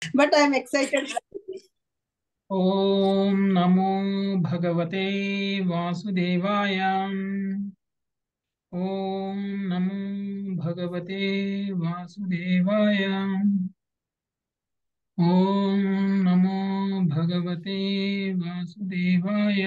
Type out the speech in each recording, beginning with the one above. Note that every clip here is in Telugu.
But I'm excited. ఓం నమో భగవతే వాసుదేవాయ. ఓం నమో భగవతే వాసుదేవాయ. ఓం నమో భగవతే వాసుదేవాయ.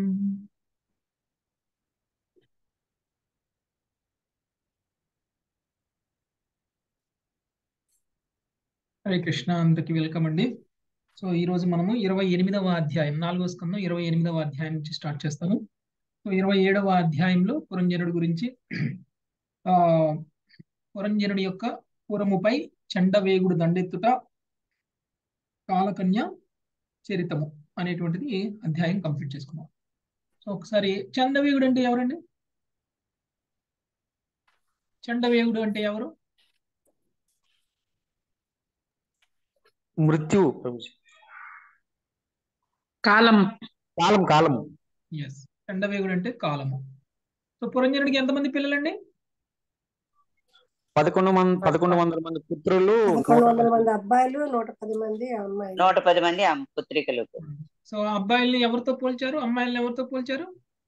హరే కృష్ణ, అందరికి వెల్కమ్ అండి. సో ఈ రోజు మనము 28వ అధ్యాయం, 4వ స్కందం 28వ అధ్యాయం నుంచి స్టార్ట్ చేస్తాము. సో 27వ అధ్యాయంలో పురంజనుడి గురించి, ఆ పురంజనుడి యొక్క పురముపై చండవేగుడు దండెత్తుట, కాలకన్య చరితము అనేటువంటిది అధ్యాయం కంప్లీట్ చేసుకున్నాం. సో ఒకసారి చండవేగుడు అంటే ఎవరండి? చండవేగుడు అంటే ఎవరు? మృత్యు, కాలం కాలం కాలం. ఎస్, చండవేగుడు అంటే కాలము. సో పురంజనుడికి ఎంతమంది పిల్లలండి? 1100 మంది పుత్రులు, 1100 మంది అబ్బాయిలు, 110 మంది అమ్మాయిలు. 110 మంది పుత్రికలు. సో అబ్బాయిల్ని ఎవరితో పోల్చారు, అమ్మాయిల్ని ఎవరితో పోల్చారు?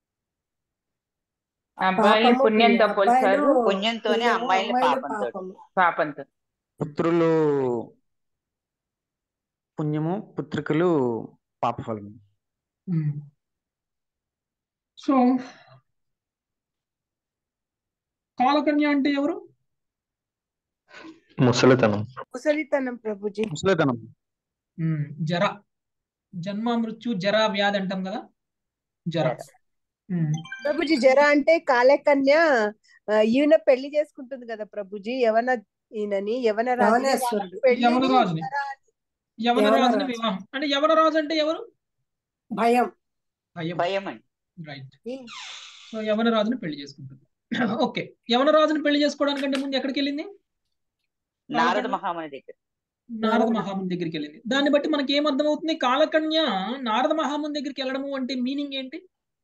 అబ్బాయిలు పుణ్యంతో పోల్చారు, అబ్బాయిలు పుణ్యంతోనే అమ్మాయిలు పాపంతో. పాపంతో. పుత్రులు పుణ్యము, పుత్రికలు పాపఫలము. సో కాలకన్య అంటే ఎవరు? ముసలితనం ప్రభుజీ. ముసలితనం. జర, జన్మ మృత్యు జర వ్యాధి అంటాం కదా, జర. ప్రభుజీ జర అంటే కాలకన్య ఈయన పెళ్లి చేసుకుంటుంది కదా ప్రభుజీ, యవన ఈయనని యవన యవనేశ్వరుడు. యవనరాజుని, యవనరాజుని వివాహం. అంటే యవనరాజు అంటే ఎవరు? భయం. భయం అండి. రైట్. సో యవనరాజుని పెళ్లి చేసుకుంటుంది. ఓకే, యవనరాజుని పెళ్లి చేసుకోవడానికంటే ముందు ఎక్కడికి వెళ్ళింది? నారద మహాముని దగ్గర. నారద మహాముని దగ్గరికి వెళ్ళింది. దాన్ని బట్టి మనకి ఏం అర్థమవుతుంది? కాలకన్య నారద మహాముని దగ్గరికి వెళ్ళడము అంటే మీనింగ్ ఏంటి?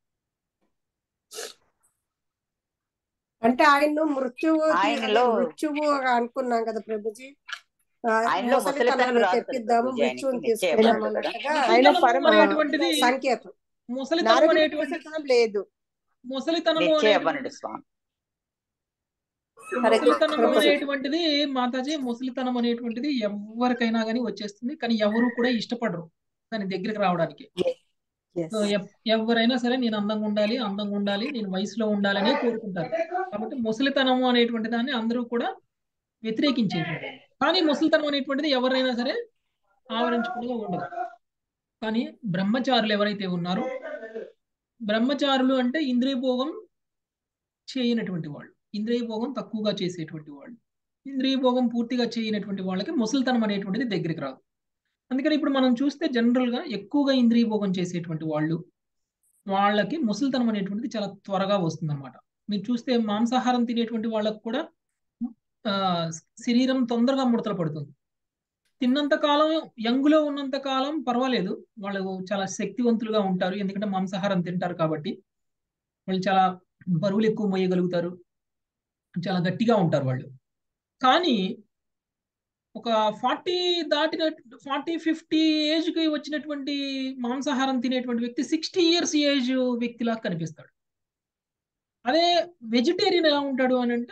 అంటే ఆయన ఆయనలో మృత్యువు అనుకున్నాం కదా ప్రభుజీ. ఆయనలో ముసలితనం రాదు తెప్పిద్దాము, ప్రభుజీ, మృత్యువుని ఆయనకి తీసుకెళ్దాం నిశ్చయం అన్నట్టుగా ఆయన అనేటువంటిది సంకేతం. ముసలితనం అనేటువంటి ముసలితనం లేదు. ముసలితనము నిశ్చయవ్వనుడు స్వామి. ముసలితనం అనేటువంటిది మాతాజీ, ముసలితనం అనేటువంటిది ఎవరికైనా కానీ వచ్చేస్తుంది, కానీ ఎవరు కూడా ఇష్టపడరు దాని దగ్గరికి రావడానికి. సో ఎవరైనా సరే నేను అందంగా ఉండాలి, నేను వయసులో ఉండాలని కోరుకుంటారు. కాబట్టి ముసలితనము అనేటువంటి దాన్ని అందరూ కూడా వ్యతిరేకించేటువంటి, కానీ ముసలితనం అనేటువంటిది ఎవరైనా సరే ఆవరించకుండా ఉండదు. కానీ బ్రహ్మచారులు ఎవరైతే ఉన్నారో, బ్రహ్మచారులు అంటే ఇంద్రియ భోగం చేయనటువంటి వాళ్ళు, ఇంద్రియ భోగం తక్కువగా చేసేటువంటి వాళ్ళు, ఇంద్రియ భోగం పూర్తిగా చేయనటువంటి వాళ్ళకి ముసలితనం అనేటువంటిది దగ్గరికి రాదు. అందుకని ఇప్పుడు మనం చూస్తే జనరల్ గా ఎక్కువగా ఇంద్రియ భోగం చేసేటువంటి వాళ్ళకి ముసలితనం అనేటువంటిది చాలా త్వరగా వస్తుంది అనమాట. మీరు చూస్తే మాంసాహారం తినేటువంటి వాళ్ళకు కూడా శరీరం తొందరగా ముడతలు పడుతుంది. తిన్నంత కాలం, యంగులో ఉన్నంత కాలం పర్వాలేదు, వాళ్ళు చాలా శక్తివంతులుగా ఉంటారు, ఎందుకంటే మాంసాహారం తింటారు కాబట్టి. వాళ్ళు చాలా బరువులు ఎక్కువ మోయగలుగుతారు, చాలా గట్టిగా ఉంటారు వాళ్ళు. కానీ ఒక 40-50 ఏజ్కి వచ్చినటువంటి మాంసాహారం తినేటువంటి వ్యక్తి 60 ఇయర్స్ ఏజ్ వ్యక్తిలా కనిపిస్తాడు. అదే వెజిటేరియన్ ఎలా ఉంటాడు అని అంటే,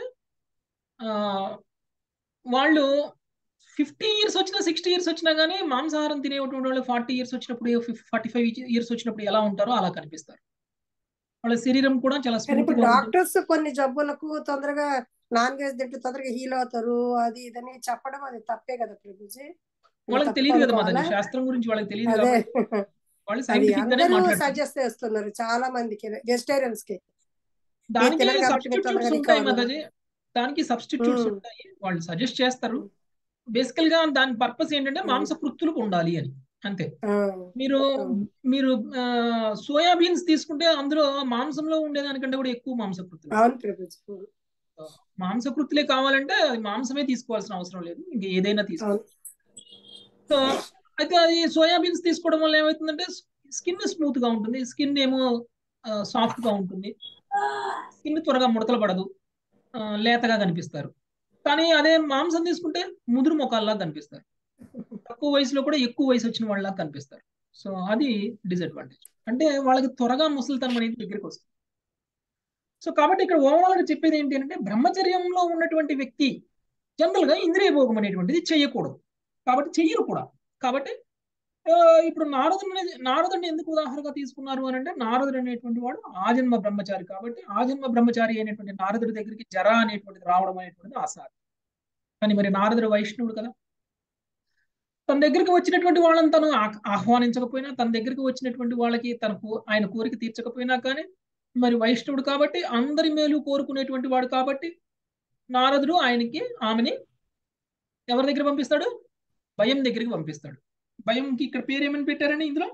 వాళ్ళు 50 ఇయర్స్ వచ్చినా 60 ఇయర్స్ వచ్చినా కానీ మాంసాహారం తినేటువంటి వాళ్ళు 40 ఇయర్స్ వచ్చినప్పుడు, 45 ఇయర్స్ వచ్చినప్పుడు ఎలా ఉంటారో అలా కనిపిస్తారు. వాళ్ళ శరీరం కూడా చాలా స్మూత్గా. డాక్టర్స్ కొన్ని జబ్బులకు తొందరగా నాన్ వెజ్ తింటే తొందరగా హీల్ అవుతారు, అది ఇదని చెప్పడం అది తప్పే కదా ప్రభుజీ. వాళ్ళకి తెలియదు కదా మాది శాస్త్రం గురించి, వాళ్ళకి తెలియదు కాబట్టి వాళ్ళు సైంటిఫిక్ గానే మాట్లాడతారు. సజెస్ట్ చేస్తున్నారు చాలా మందికి, వెజిటేరియన్స్ కి. దానికి సబ్స్టిట్యూట్స్ ఉంటాయి మాతాజీ, దానికి సబ్స్టిట్యూట్స్ ఉంటాయి, వాళ్ళు సజెస్ట్ చేస్తారు. బేసికల్ గా దాని పర్పస్ ఏంటంటే మాంసకృత్తులకు ఉండాలి అని, అంతే. మీరు సోయాబీన్స్ తీసుకుంటే అందులో మాంసంలో ఉండేదానికంటే కూడా ఎక్కువ మాంసకృత్తులు. మాంసకృత్తులే కావాలంటే అది మాంసమే తీసుకోవాల్సిన అవసరం లేదు, ఇంకా ఏదైనా తీసుకోవాలి. సో అయితే అది సోయాబీన్స్ తీసుకోవడం వల్ల ఏమవుతుందంటే స్కిన్ స్మూత్ గా ఉంటుంది, స్కిన్ ఏమో సాఫ్ట్ గా ఉంటుంది, స్కిన్ త్వరగా ముడతలు పడదు, లేతగా కనిపిస్తారు. కానీ అదే మాంసం తీసుకుంటే ముదురు మొక్కల్లా కనిపిస్తారు. తక్కువ వయసులో కూడా ఎక్కువ వయసు వచ్చిన వాళ్ళ కనిపిస్తారు. సో అది డిసడ్వాంటేజ్. అంటే వాళ్ళకి త్వరగా ముసలితనం అనేది దగ్గరికి వస్తుంది. సో కాబట్టి ఇక్కడ ఓవరాల్ గా చెప్పేది ఏంటి అంటే బ్రహ్మచర్యంలో ఉన్నటువంటి వ్యక్తి జనరల్ గా ఇంద్రియ భోగం అనేటువంటిది చేయకూడదు, కాబట్టి చెయ్యరు కూడా. కాబట్టి ఇప్పుడు నారదుడిని ఎందుకు ఉదాహరణగా తీసుకున్నారు అని అంటే నారదుడు అనేటువంటి వాడు ఆజన్మ బ్రహ్మచారి. కాబట్టి ఆజన్మ బ్రహ్మచారి అయినటువంటి నారదుడి దగ్గరికి జర అనేటువంటిది రావడం అనేటువంటిది అసాధ్యం. కానీ మరి నారదుడు వైష్ణవుడు కదా, తన దగ్గరికి వచ్చినటువంటి వాళ్ళని తను ఆహ్వానించకపోయినా, తన దగ్గరికి వచ్చినటువంటి వాళ్ళకి ఆయన కోరిక తీర్చకపోయినా కానీ మరి వైష్ణవుడు కాబట్టి అందరి మేలు కోరుకునేటువంటి వాడు కాబట్టి నారదుడు ఆమెని ఎవరి దగ్గర పంపిస్తాడు? భయం దగ్గరికి పంపిస్తాడు. భయంకి ఇక్కడ పేరు ఏమని పెట్టారని ఇందులో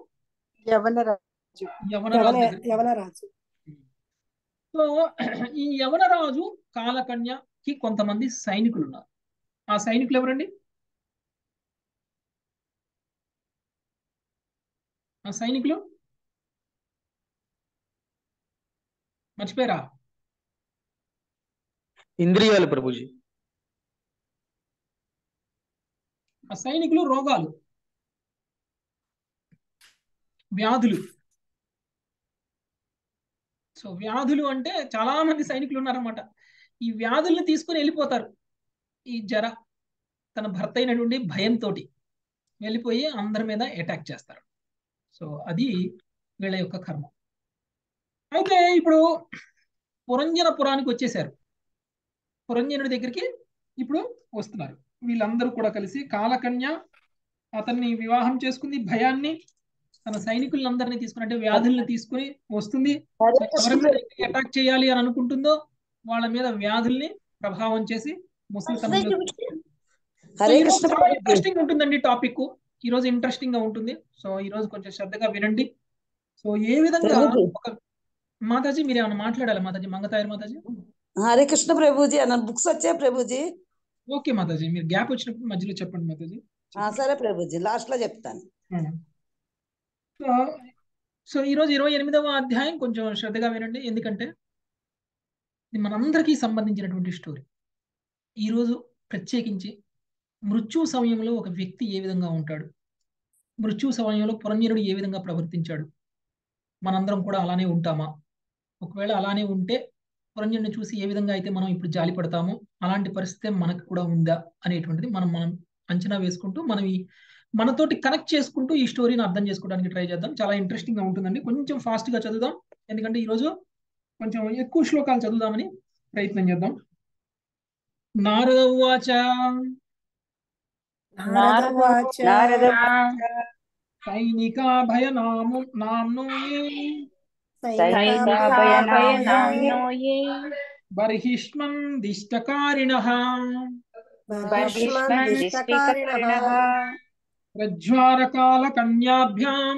యవనరాజు. సో ఈ యవనరాజు కాలకన్యకి కొంతమంది సైనికులు ఉన్నారు. ఆ సైనికులు ఎవరండి? ఆ సైనికులు మర్చిపోయారా? ఇంద్రియాలు ప్రభుజీ. ఆ సైనికులు రోగాలు, వ్యాధులు. సో వ్యాధులు అంటే చాలా మంది సైనికులు ఉన్నారన్నమాట. ఈ వ్యాధుల్ని తీసుకుని వెళ్ళిపోతారు. ఈ జర తన భర్త అయినటువంటి భయంతో వెళ్ళిపోయి అందరి మీద అటాక్ చేస్తారు. సో అది వీళ్ళ యొక్క కర్మ. అయితే ఇప్పుడు పురంజనపురానికి వచ్చేసారు. పురంజనుడి దగ్గరికి ఇప్పుడు వస్తున్నారు. వీళ్ళందరూ కూడా కలిసి కాలకన్య అతన్ని వివాహం చేసుకుంది. భయాన్ని తన సైనికులందరినీ తీసుకుని అంటే వ్యాధుల్ని తీసుకుని వస్తుంది. ఎవరి మీద అటాక్ చేయాలి అని అనుకుంటుందో వాళ్ళ మీద వ్యాధుల్ని ప్రభావం చేసి ముసలితనంలో ఇంట్రెస్టింగ్ ఉంటుందండి టాపిక్. ఈ రోజు ఇంట్రెస్టింగ్ గా ఉంటుంది. సో ఈ రోజు కొంచెం శ్రద్ధగా వినండి. సో ఏ విధంగా మాతాజీ మీరు ఏమైనా మాట్లాడాలి మాతాజీ? మంగతాయర్ మాతాజీ. హరే కృష్ణ ప్రభుజీ అన్న బుక్స్ వచ్చాయి ప్రభుజీ. ఓకే మాతాజీ, మీరు గ్యాప్ వచ్చినప్పుడు మధ్యలో చెప్పండి మాతాజీ. సరే ప్రభుజీ, లాస్ట్ లో చెప్తాను. సో ఈరోజు 28వ అధ్యాయం కొంచెం శ్రద్ధగా వినండి, ఎందుకంటే ఇది మనందరికీ సంబంధించినటువంటి స్టోరీ. ఈరోజు ప్రత్యేకించి మృత్యు సమయంలో ఒక వ్యక్తి ఏ విధంగా ఉంటాడు, మృత్యు సమయంలో పురంజనుడు ఏ విధంగా ప్రవర్తించాడు, మనందరం కూడా అలానే ఉంటామా? ఒకవేళ అలానే ఉంటే పురంజనుడిని చూసి ఏ విధంగా అయితే మనం ఇప్పుడు జాలి పడతామో అలాంటి పరిస్థితి మనకు కూడా ఉందా అనేటువంటిది మనం అంచనా వేసుకుంటూ మనతోటి కనెక్ట్ చేసుకుంటూ ఈ స్టోరీని అర్థం చేసుకోవడానికి ట్రై చేద్దాం. చాలా ఇంట్రెస్టింగ్ గా ఉంటుందండి. కొంచెం ఫాస్ట్ గా చదువుదాం, ఎందుకంటే ఈరోజు కొంచెం ఎక్కువ శ్లోకాలు చదువుదామని ప్రయత్నం చేద్దాం. నారద ఉవాచ సైనికా భయ నామ్నో ఏ బర్హిష్మన్ దిష్టకారిణః ప్రజ్వారకాల కన్యాభ్యాం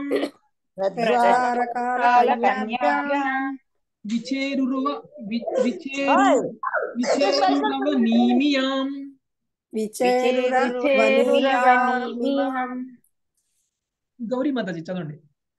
విచేరురవనీమియాం. గౌరీ మాతాజీ చదవండి.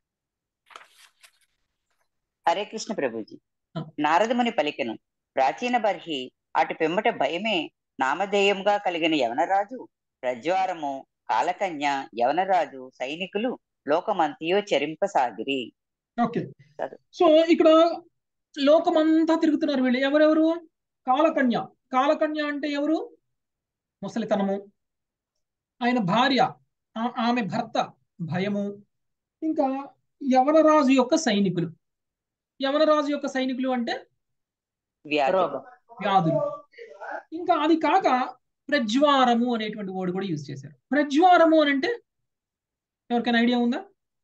హరే కృష్ణ ప్రభుజీ. నారదముని పలికెను, ప్రాచీన బర్హి అటు పిమ్మట భయమే నామధేయంగా కలిగిన యవనరాజు, ప్రజ్వారము, కాలకన్య, యవనరాజు, సైనికులు లోకమంతియో చరింపసాగిరి. ఓకే, సో ఇక్కడ లోకమంతా తిరుగుతున్నారు వీళ్ళు. ఎవరెవరు? కాలకన్య. కాలకన్య అంటే ఎవరు? ముసలితనము. ఆయన భార్య, ఆమె భర్త భయము. ఇంకా యవనరాజు యొక్క సైనికులు. యవనరాజు యొక్క సైనికులు అంటే వ్యాధులు. ఇంకా అది కాక ప్రజ్వారము అనేటువంటి వర్డ్ కూడా యూజ్ చేశారు. ప్రజ్వారము అని అంటే ఎవరికైనా ఐడియా ఉందా?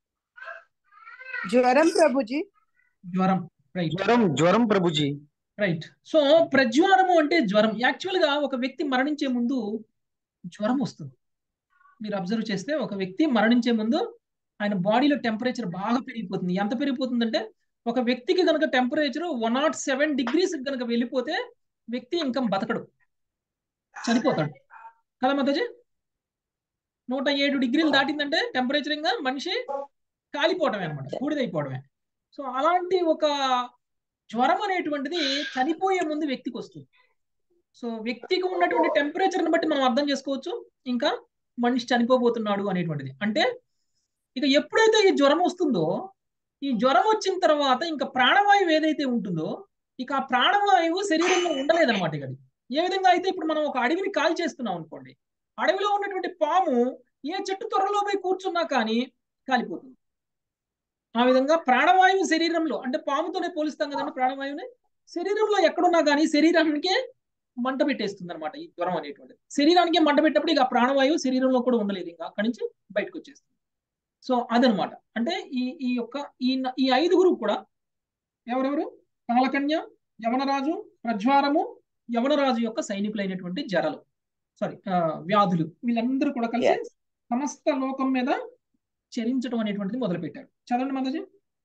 జ్వరం ప్రభుజీ. జ్వరం, రైట్. జ్వరం ప్రభుజీ, రైట్. సో ప్రజ్వారము అంటే జ్వరం. యాక్చువల్ గా ఒక వ్యక్తి మరణించే ముందు జ్వరం వస్తుంది. మీరు అబ్జర్వ్ చేస్తే ఒక వ్యక్తి మరణించే ముందు ఆయన బాడీలో టెంపరేచర్ బాగా పెరిగిపోతుంది. ఎంత పెరిగిపోతుందంటే ఒక వ్యక్తికి కనుక టెంపరేచర్ 107 degrees కనుక వెళ్ళిపోతే వ్యక్తి ఇంకా బతకడు, చనిపోతాడు కదా మాతాజీ. 107 degrees దాటిందంటే టెంపరేచర్ ఇంకా మనిషి కాలిపోవడమే అనమాట, బూడిదైపోవడమే. సో అలాంటి ఒక జ్వరం అనేటువంటిది చనిపోయే ముందు వ్యక్తికి వస్తుంది. సో వ్యక్తికి ఉన్నటువంటి టెంపరేచర్ని బట్టి మనం అర్థం చేసుకోవచ్చు ఇంకా మనిషి చనిపోబోతున్నాడు అనేటువంటిది. అంటే ఇక ఎప్పుడైతే ఈ జ్వరం వస్తుందో, ఈ జ్వరం వచ్చిన తర్వాత ఇంకా ప్రాణవాయువు ఏదైతే ఉంటుందో, ఇక ఆ ప్రాణవాయువు శరీరంలో ఉండలేదన్నమాట. ఇక అది ఏ విధంగా అయితే ఇప్పుడు మనం ఒక అడవిని కాల్ చేస్తున్నాం అనుకోండి, అడవిలో ఉన్నటువంటి పాము ఏ చెట్టు త్వరలో పోయి కూర్చున్నా కానీ కాలిపోతుంది. ఆ విధంగా ప్రాణవాయువు శరీరంలో, అంటే పాముతోనే పోలిస్తాం కదండి ప్రాణవాయువుని, శరీరంలో ఎక్కడున్నా కానీ శరీరానికే మంట పెట్టేస్తుంది అనమాట ఈ జ్వరం అనేటువంటిది. శరీరానికే మంట పెట్టినప్పుడు ఇక ప్రాణవాయువు శరీరంలో కూడా ఉండలేదు, ఇంకా అక్కడి నుంచి బయటకు వచ్చేస్తుంది. సో అదనమాట. అంటే ఈ ఈ యొక్క ఈ ఐదుగురు కూడా ఎవరెవరు? కాలకన్య, యవనరాజు, ప్రజ్వారము, యవనరాజు యొక్క సైనికులైనటువంటి జరలు, వ్యాధులు, వీళ్ళందరూ కూడా కలిసి సమస్త లోకం మీద చరించడం అనేటువంటిది మొదలుపెట్టారు. చదవండి మాతాజీ.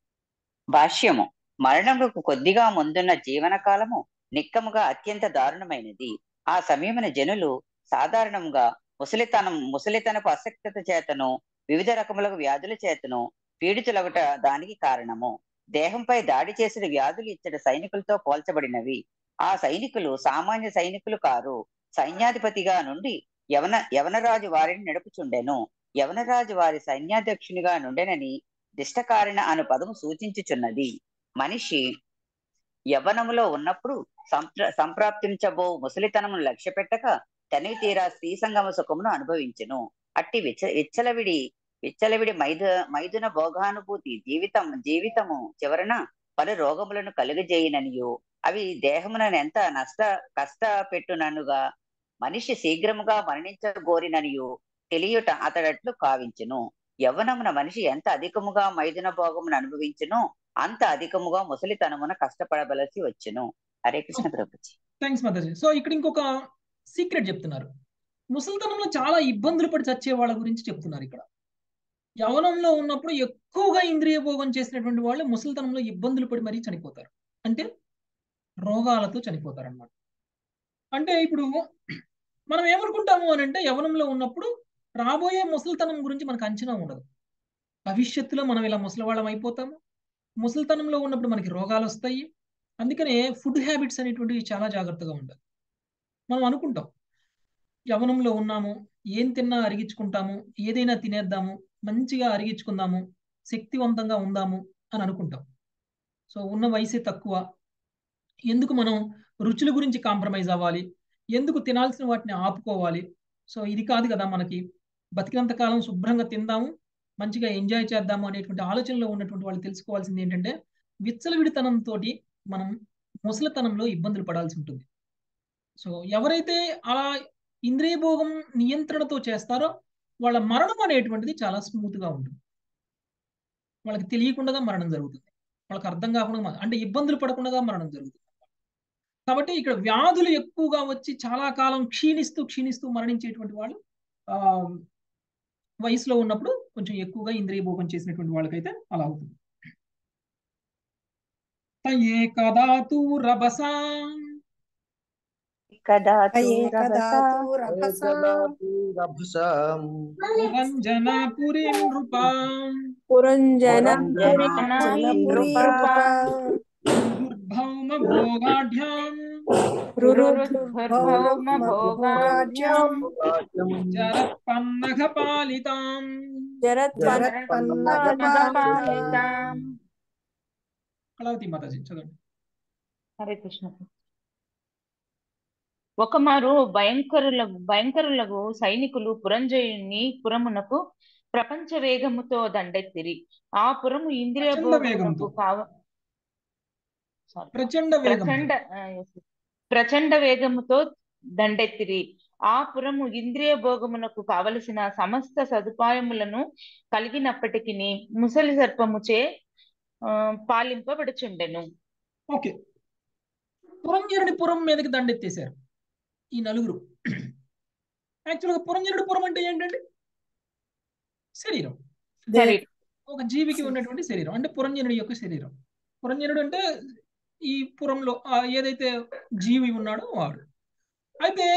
భాష్యము. మరణములకు కొద్దిగా ముందున్న జీవన కాలము నిక్కముగా అత్యంత దారుణమైనది. ఆ సమయమున జనులు సాధారణంగా ముసలితనపు అసక్తత చేతను వివిధ రకముల వ్యాధుల చేతను పీడితులగుట దానికి కారణము. దేహంపై దాడి చేసిన వ్యాధులు ఇచ్చటి సైనికులతో పోల్చబడినవి. ఆ సైనికులు సామాన్య సైనికులు కారు. సైన్యాధిపతిగా నుండి యవనరాజు వారిని నడుపుచుండెను. యవనరాజు వారి సైన్యాధ్యక్షునిగా నుండెనని దిష్టకారణ అను పదము సూచించుచున్నది. మనిషి యవ్వనములో ఉన్నప్పుడు సంప్రాప్తించబో ముసలితనమును లక్ష్య పెట్టక తనివి తీరా స్త్రీ సంగమ సుఖమును అనుభవించును. అట్టి విచ్చలవిడి మైదున భోగానుభూతి జీవితము చివరన పలు రోగములను కలుగజేయననియు అవి దేహమునను ఎంత కష్ట పెట్టుననుగా మనిషి శీఘ్రముగా మరణించగోరిననియు తెలియుట అతడట్లు కావించును. యవ్వనమున మనిషి ఎంత అధికముగా మైదున భోగమును అనుభవించును అంత అధికముగా ముసలితనమున కష్టపడవలసి వచ్చును. హరే కృష్ణ ప్రభుజీ. థ్యాంక్స్ మాతాజీ. సో ఇక్కడ ఇంకొక సీక్రెట్ చెప్తున్నారు. ముసలితనంలో చాలా ఇబ్బందులు పడి చచ్చే వాళ్ళ గురించి చెప్తున్నారు ఇక్కడ. యవనంలో ఉన్నప్పుడు ఎక్కువగా ఇంద్రియ భోగం చేసినటువంటి వాళ్ళు ముసలితనంలో ఇబ్బందులు పడి మరీ చనిపోతారు. అంటే రోగాలతో చనిపోతారు అన్నమాట. అంటే ఇప్పుడు మనం ఏమనుకుంటాము అని అంటే, యవనంలో ఉన్నప్పుడు రాబోయే ముసలితనం గురించి మనకు అంచనా ఉండదు. భవిష్యత్తులో మనం ఇలా ముసలివాళ్ళం అయిపోతాము, ముసలితనంలో ఉన్నప్పుడు మనకి రోగాలు వస్తాయి. అందుకనే ఫుడ్ హ్యాబిట్స్ అనేటువంటివి చాలా జాగ్రత్తగా ఉండాలి. మనం అనుకుంటాం యవనంలో ఉన్నాము, ఏం తిన్నా అరిగించుకుంటాము, ఏదైనా తినేద్దాము, మంచిగా అరిగించుకుందాము, శక్తివంతంగా ఉందాము అని అనుకుంటాం. సో ఉన్న వయసే తక్కువ, ఎందుకు మనం రుచుల గురించి కాంప్రమైజ్ అవ్వాలి, ఎందుకు తినాల్సిన వాటిని ఆపుకోవాలి. సో ఇది కాదు కదా మనకి. బతికినంత కాలం శుభ్రంగా తిందాము, మంచిగా ఎంజాయ్ చేద్దాము అనేటువంటి ఆలోచనలో ఉన్నటువంటి వాళ్ళు తెలుసుకోవాల్సింది ఏంటంటే, విచ్చలవిడితనంతో మనం ముసలితనంలో ఇబ్బందులు పడాల్సి ఉంటుంది. సో ఎవరైతే అలా ఇంద్రియ భోగం నియంత్రణతో చేస్తారో వాళ్ళ మరణం అనేటువంటిది చాలా స్మూత్ గా ఉంటుంది. వాళ్ళకి తెలియకుండా మరణం జరుగుతుంది, వాళ్ళకి అర్థం కాకుండా, అంటే ఇబ్బందులు పడకుండా మరణం జరుగుతుంది. కాబట్టి ఇక్కడ వ్యాధులు ఎక్కువగా వచ్చి చాలా కాలం క్షీణిస్తూ మరణించేటువంటి వాళ్ళు వయసులో ఉన్నప్పుడు కొంచెం ఎక్కువగా ఇంద్రియ భోగం చేసినటువంటి వాళ్ళకైతే అలా అవుతుంది. కళావతి మాతాజీ చదవండి. హరే కృష్ణ. ఒకమారు భయంకరులకు సైనికులు పురంజయుని పురమునకు ప్రపంచ వేగముతో దండెత్తిరి. ఆ పురము ఇంద్రియ భోగమునకు ప్రచండ వేగముతో దండెత్తిరి. ఆ పురము ఇంద్రియ భోగమునకు కావలసిన సమస్త సదుపాయములను కలిగినప్పటికీ ముసలి సర్పముచే పాలింపబడుచుండెను. ఓకే, పురంజరుడి పురం మీదకి దండెత్తేశారు ఈ నలుగురు. యాక్చువల్గా పురంజరుడి పురం అంటే ఏంటంటే శరీరం, ఒక జీవికి ఉన్నటువంటి శరీరం, అంటే పురంజనుడి యొక్క శరీరం. పురంజనుడు అంటే ఈ పురంలో ఏదైతే జీవి ఉన్నాడో వాడు. అయితే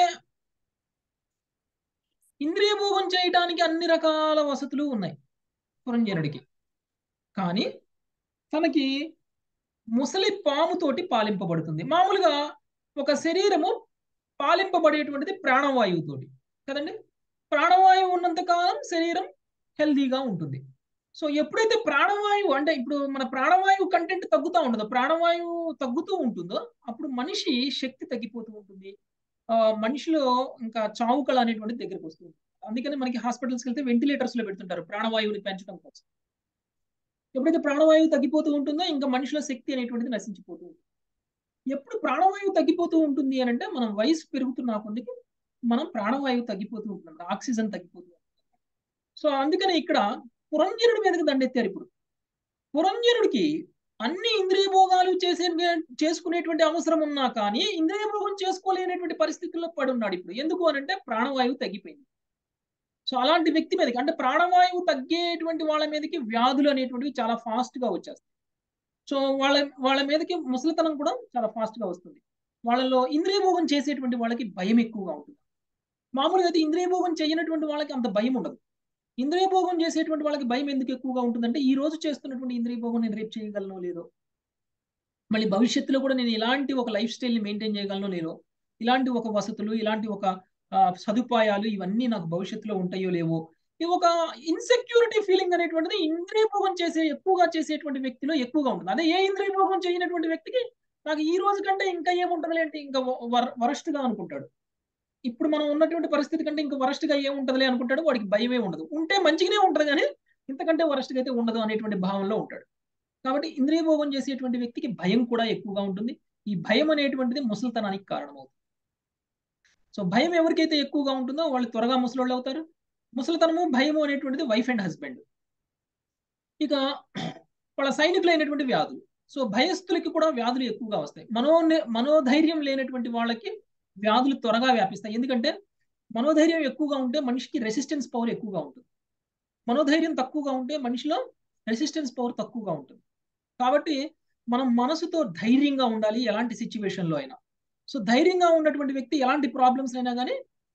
ఇంద్రియ భోగం చేయడానికి అన్ని రకాల వసతులు ఉన్నాయి పురంజనుడికి, కానీ తనకి ముసలి పాముతోటి పాలింపబడుతుంది. మామూలుగా ఒక శరీరము పాలింపబడేటువంటిది ప్రాణవాయువుతోటి కదండి. ప్రాణవాయువు ఉన్నంత కాలం శరీరం హెల్దీగా ఉంటుంది. సో ఎప్పుడైతే ప్రాణవాయువు అంటే ఇప్పుడు మన ప్రాణవాయువు కంటెంట్ తగ్గుతూ ఉండదో, ప్రాణవాయువు తగ్గుతూ ఉంటుందో అప్పుడు మనిషి శక్తి తగ్గిపోతూ ఉంటుంది. మనిషిలో ఇంకా చావు కళ అనేటువంటిది దగ్గరకు వస్తుంది. అందుకని మనకి హాస్పిటల్స్కి వెళ్తే వెంటిలేటర్స్ లో పెడుతుంటారు ప్రాణవాయువుని పెంచడం కోసం. ఎప్పుడైతే ప్రాణవాయువు తగ్గిపోతూ ఉంటుందో ఇంకా మనిషిలో శక్తి అనేటువంటిది నశించిపోతూ ఉంటుంది. ఎప్పుడు ప్రాణవాయువు తగ్గిపోతూ ఉంటుంది అని అంటే మనం వయసు పెరుగుతున్న కొద్దికి మనం ప్రాణవాయువు తగ్గిపోతూ ఉంటున్నాం, ఆక్సిజన్ తగ్గిపోతూ ఉంటుంది. సో అందుకని ఇక్కడ పురంజనుడి మీదకి దండెత్తారు. ఇప్పుడు పురంజనుడికి అన్ని ఇంద్రియ భోగాలు చేసుకునేటువంటి అవసరం ఉన్నా కానీ ఇంద్రియ భోగం చేసుకోలేనటువంటి పరిస్థితుల్లో పడి ఉన్నాడు ఇప్పుడు. ఎందుకు అని అంటే ప్రాణవాయువు తగ్గిపోయింది. సో అలాంటి వ్యక్తి మీదకి అంటే ప్రాణవాయువు తగ్గేటువంటి వాళ్ళ మీదకి వ్యాధులు అనేటువంటివి చాలా ఫాస్ట్ గా వచ్చేస్తాయి. సో వాళ్ళ మీదకి ముసలితనం కూడా చాలా ఫాస్ట్ గా వస్తుంది. వాళ్ళలో ఇంద్రియ భోగం చేసేటువంటి వాళ్ళకి భయం ఎక్కువగా ఉంటుంది. మామూలుగా అయితే ఇంద్రియ భోగం చేయనటువంటి వాళ్ళకి అంత భయం ఉండదు. ఇంద్రియ భోగం చేసేటువంటి వాళ్ళకి భయం ఎందుకు ఎక్కువగా ఉంటుందంటే ఈ రోజు చేస్తున్నటువంటి ఇంద్రియ భోగం నేను రేపు చేయగలనో లేదో, మళ్ళీ భవిష్యత్తులో కూడా నేను ఇలాంటి ఒక లైఫ్ స్టైల్ని మెయింటైన్ చేయగలనో లేదో, ఇలాంటి ఒక వసతులు, ఇలాంటి ఒక సదుపాయాలు ఇవన్నీ నాకు భవిష్యత్తులో ఉంటాయో లేవో, ఇది ఒక ఇన్సెక్యూరిటీ ఫీలింగ్ అనేటువంటిది ఇంద్రియ భోగం ఎక్కువగా చేసేటువంటి వ్యక్తిలో ఎక్కువగా ఉంటుంది. అదే ఏ ఇంద్రియ భోగం చేయనటువంటి వ్యక్తికి నాకు ఈ రోజు కంటే ఇంకా ఏముంటదిలే అంటే ఇంకా వరస్ట్ గా అనుకుంటాడు. ఇప్పుడు మనం ఉన్నటువంటి పరిస్థితి కంటే ఇంకా వరస్ట్ గా ఏముంటదిలే అనుకుంటాడు. వాడికి భయమే ఉండదు. ఉంటే మంచిగానే ఉంటది కానీ ఇంతకంటే వరస్ట్ గా అయితే ఉండదు అనేటువంటి భావంలో ఉంటాడు. కాబట్టి ఇంద్రియ భోగం చేసేటువంటి వ్యక్తికి భయం కూడా ఎక్కువగా ఉంటుంది. ఈ భయం అనేటువంటిది ముసలితనానికి కారణమవుతుంది. సో భయం ఎవరికైతే ఎక్కువగా ఉంటుందో వాళ్ళు త్వరగా ముసలోళ్ళు అవుతారు. ముసలితనము భయము అనేటువంటిది వైఫ్ అండ్ హస్బెండ్. ఇక వాళ్ళ సైనికులైనటువంటి వ్యాధులు. సో భయస్థులకి కూడా వ్యాధులు ఎక్కువగా వస్తాయి. మనోధైర్యం లేనటువంటి వాళ్ళకి వ్యాధులు త్వరగా వ్యాపిస్తాయి. ఎందుకంటే మనోధైర్యం ఎక్కువగా ఉంటే మనిషికి రెసిస్టెన్స్ పవర్ ఎక్కువగా ఉంటుంది. మనోధైర్యం తక్కువగా ఉంటే మనిషిలో రెసిస్టెన్స్ పవర్ తక్కువగా ఉంటుంది. కాబట్టి మనం మనసుతో ధైర్యంగా ఉండాలి ఎలాంటి సిచ్యువేషన్లో అయినా. సో ధైర్యంగా ఉన్నటువంటి వ్యక్తి ఎలాంటి ప్రాబ్లమ్స్ అయినా కానీ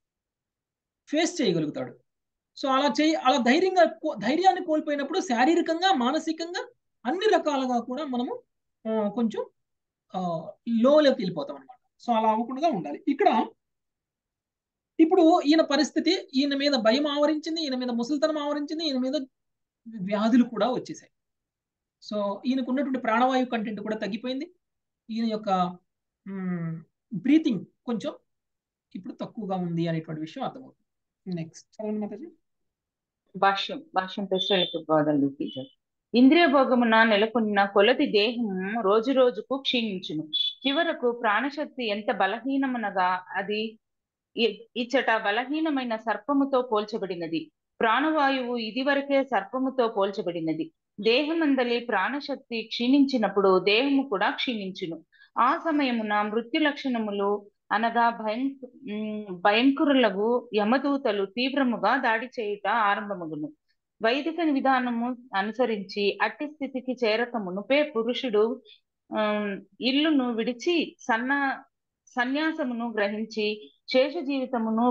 ఫేస్ చేయగలుగుతాడు. సో అలా ధైర్యాన్ని కోల్పోయినప్పుడు శారీరకంగా, మానసికంగా అన్ని రకాలుగా కూడా మనము కొంచెం లోలోకి వెళ్ళిపోతాం అనమాట. సో అలా అవ్వకుండా ఉండాలి. ఇప్పుడు ఈయన పరిస్థితి, ఈయన మీద భయం ఆవరించింది, ఈయన మీద ముసలితనం ఆవరించింది, ఈయన మీద వ్యాధులు కూడా వచ్చేసాయి. సో ఈయనకు ఉన్నటువంటి ప్రాణవాయువు కంటెంట్ కూడా తగ్గిపోయింది. ఈయన యొక్క బ్రీతింగ్ కొంచెం ఇప్పుడు తక్కువగా ఉంది అనేటువంటి విషయం అర్థమవుతుంది. నెక్స్ట్ చదవండి మాతాజీ. భాష్యం ప్రశ్నలకు టీచర్. ఇంద్రియ భోగమున నెలకొన్న కొలది దేహము రోజు రోజుకు క్షీణించును. చివరకు ప్రాణశక్తి ఎంత బలహీనమునగా అది ఇచ్చట బలహీనమైన సర్పముతో పోల్చబడినది. ప్రాణవాయువు ఇదివరకే సర్పముతో పోల్చబడినది. దేహమందలి ప్రాణశక్తి క్షీణించినప్పుడు దేహము కూడా క్షీణించును. ఆ సమయమున మృత్యు లక్షణములు అనగా భయంకరులకు యమదూతలు తీవ్రముగా దాడి చేయుట ఆరంభమగును. వైదిక విధానము అనుసరించి అట్టి స్థితికి చేరక మునుపే పురుషుడు ఇల్లును విడిచి సన్యాసమును గ్రహించి శేష జీవితమును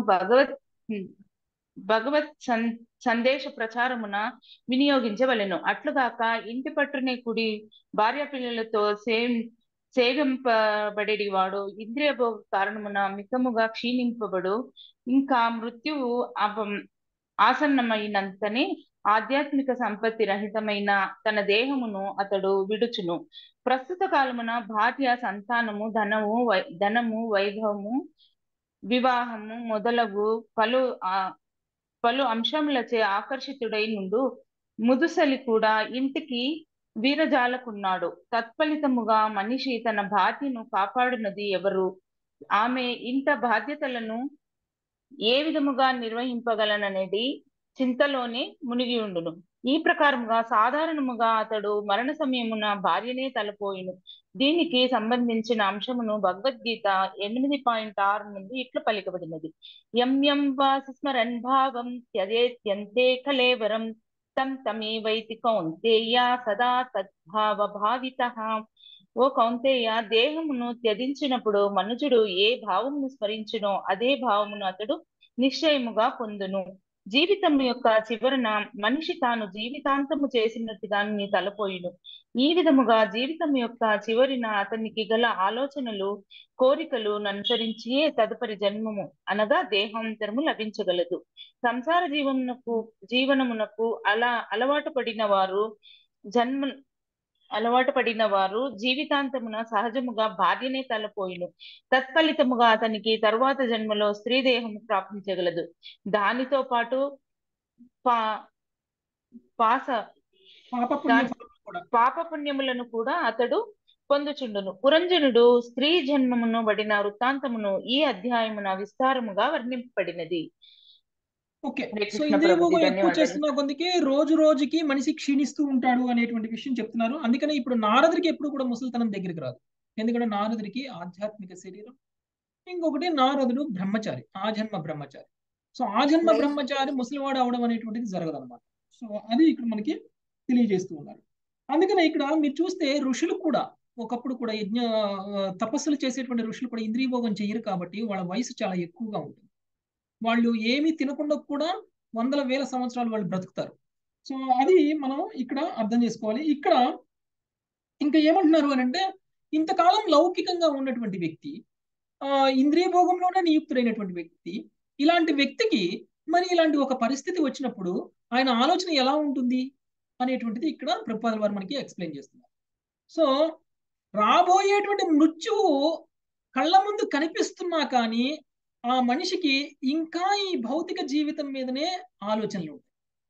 భగవత్ సందేశ ప్రచారమున వినియోగించవలెను. అట్లుగాక ఇంటి పట్టునే కుడి భార్య పిల్లలతో సేవింపబడేది వాడు ఇంద్రియ భోగ కారణమున మితముగా క్షీణింపబడు. ఇంకా మృత్యువు ఆసన్నమైనంతనే ఆధ్యాత్మిక సంపత్తి రహితమైన తన దేహమును అతడు విడుచును. ప్రస్తుత కాలమున భార్య, సంతానము, ధనము, వైభవము, వివాహము మొదలగు పలు అంశములచే ఆకర్షితుడై నుండు ముదుసలి కూడా ఇంటికి వీరజాలకున్నాడు. తత్ఫలితముగా మనిషి తన భార్యను కాపాడునది ఎవరు? ఆమె ఇంట బాధ్యతలను ఏ విధముగా నిర్వహింపగలననేది చింతలోనే మునిగి ఉండును. ఈ ప్రకారముగా సాధారణముగా అతడు మరణ సమయమున భార్యనే తలపోయిను. దీనికి సంబంధించిన అంశమును భగవద్గీత 8.6 నుండి ఇట్లు పలికబడినది. యం వాసి స్మరన్ భావం త్యజేత్యంతే కలేవరం తం తమేవైతి కౌంతేయ సదా తద్భావ భావితః. ఓ కౌంతేయ, దేహమును త్యజించినప్పుడు మనుజుడు ఏ భావమును స్మరించునో అదే భావమును అతడు నిశ్చయముగా పొందును. జీవితం యొక్క చివరన మనిషి తాను జీవితాంతము చేసినట్టుగా తలపోయిను. ఈ విధముగా జీవితం యొక్క చివరిన అతనికి గల ఆలోచనలు కోరికలు అనుసరించియే తదుపరి జన్మము అనగా దేహాంతరము లభించగలదు. సంసార జీవనమునకు అలవాటు పడిన వారు జీవితాంతమున సహజముగా భార్యనే తలపోయిను. తత్ఫలితముగా అతనికి తరువాత జన్మలో స్త్రీ దేహము ప్రాప్తించగలదు. దానితో పాటు పాపపుణ్యములను కూడా అతడు పొందుచుండును. పురంజనుడు స్త్రీ జన్మమును బడిన వృత్తాంతమును ఈ అధ్యాయమున విస్తారముగా వర్ణింపబడినది. ఓకే, సో ఇంద్రియభోగం ఎక్కువ చేస్తున్న కొందికి రోజు రోజుకి మనిషి క్షీణిస్తూ ఉంటాడు అనేటువంటి విషయం చెప్తున్నారు. అందుకనే ఇప్పుడు నారదుడికి ఎప్పుడు కూడా ముసలితనం దగ్గరికి రాదు. ఎందుకంటే నారదుడికి ఆధ్యాత్మిక శరీరం, ఇంకొకటి నారదుడు బ్రహ్మచారి, ఆజన్మ బ్రహ్మచారి. సో ఆజన్మ బ్రహ్మచారి ముసలివాడు అవడం అనేటువంటిది జరగదు అనమాట. సో అది ఇక్కడ మనకి తెలియజేస్తూ ఉన్నారు. అందుకనే ఇక్కడ మీరు చూస్తే ఋషులు కూడా ఒకప్పుడు కూడా తపస్సులు చేసేటువంటి ఋషులు కూడా ఇంద్రియభోగం చేయరు కాబట్టి వాళ్ళ వయసు చాలా ఎక్కువగా ఉంటుంది. వాళ్ళు ఏమీ తినకుండా కూడా వందల వేల సంవత్సరాలు వాళ్ళు బ్రతుకుతారు. సో అది మనం ఇక్కడ అర్థం చేసుకోవాలి. ఇక్కడ ఇంకా ఏమంటున్నారు అని అంటే, ఇంతకాలం లౌకికంగా ఉన్నటువంటి వ్యక్తి, ఇంద్రియ భోగంలోనే నియుక్తుడైనటువంటి వ్యక్తి, ఇలాంటి వ్యక్తికి మరి ఇలాంటి ఒక పరిస్థితి వచ్చినప్పుడు ఆయన ఆలోచన ఎలా ఉంటుంది అనేటువంటిది ఇక్కడ ప్రభుపాదుల వారు మనకి ఎక్స్ప్లెయిన్ చేస్తున్నారు. సో రాబోయేటువంటి మృత్యువు కళ్ళ ముందు కనిపిస్తున్నా కానీ ఆ మనిషికి ఇంకా ఈ భౌతిక జీవితం మీదనే ఆలోచనలు ఉంటాయి.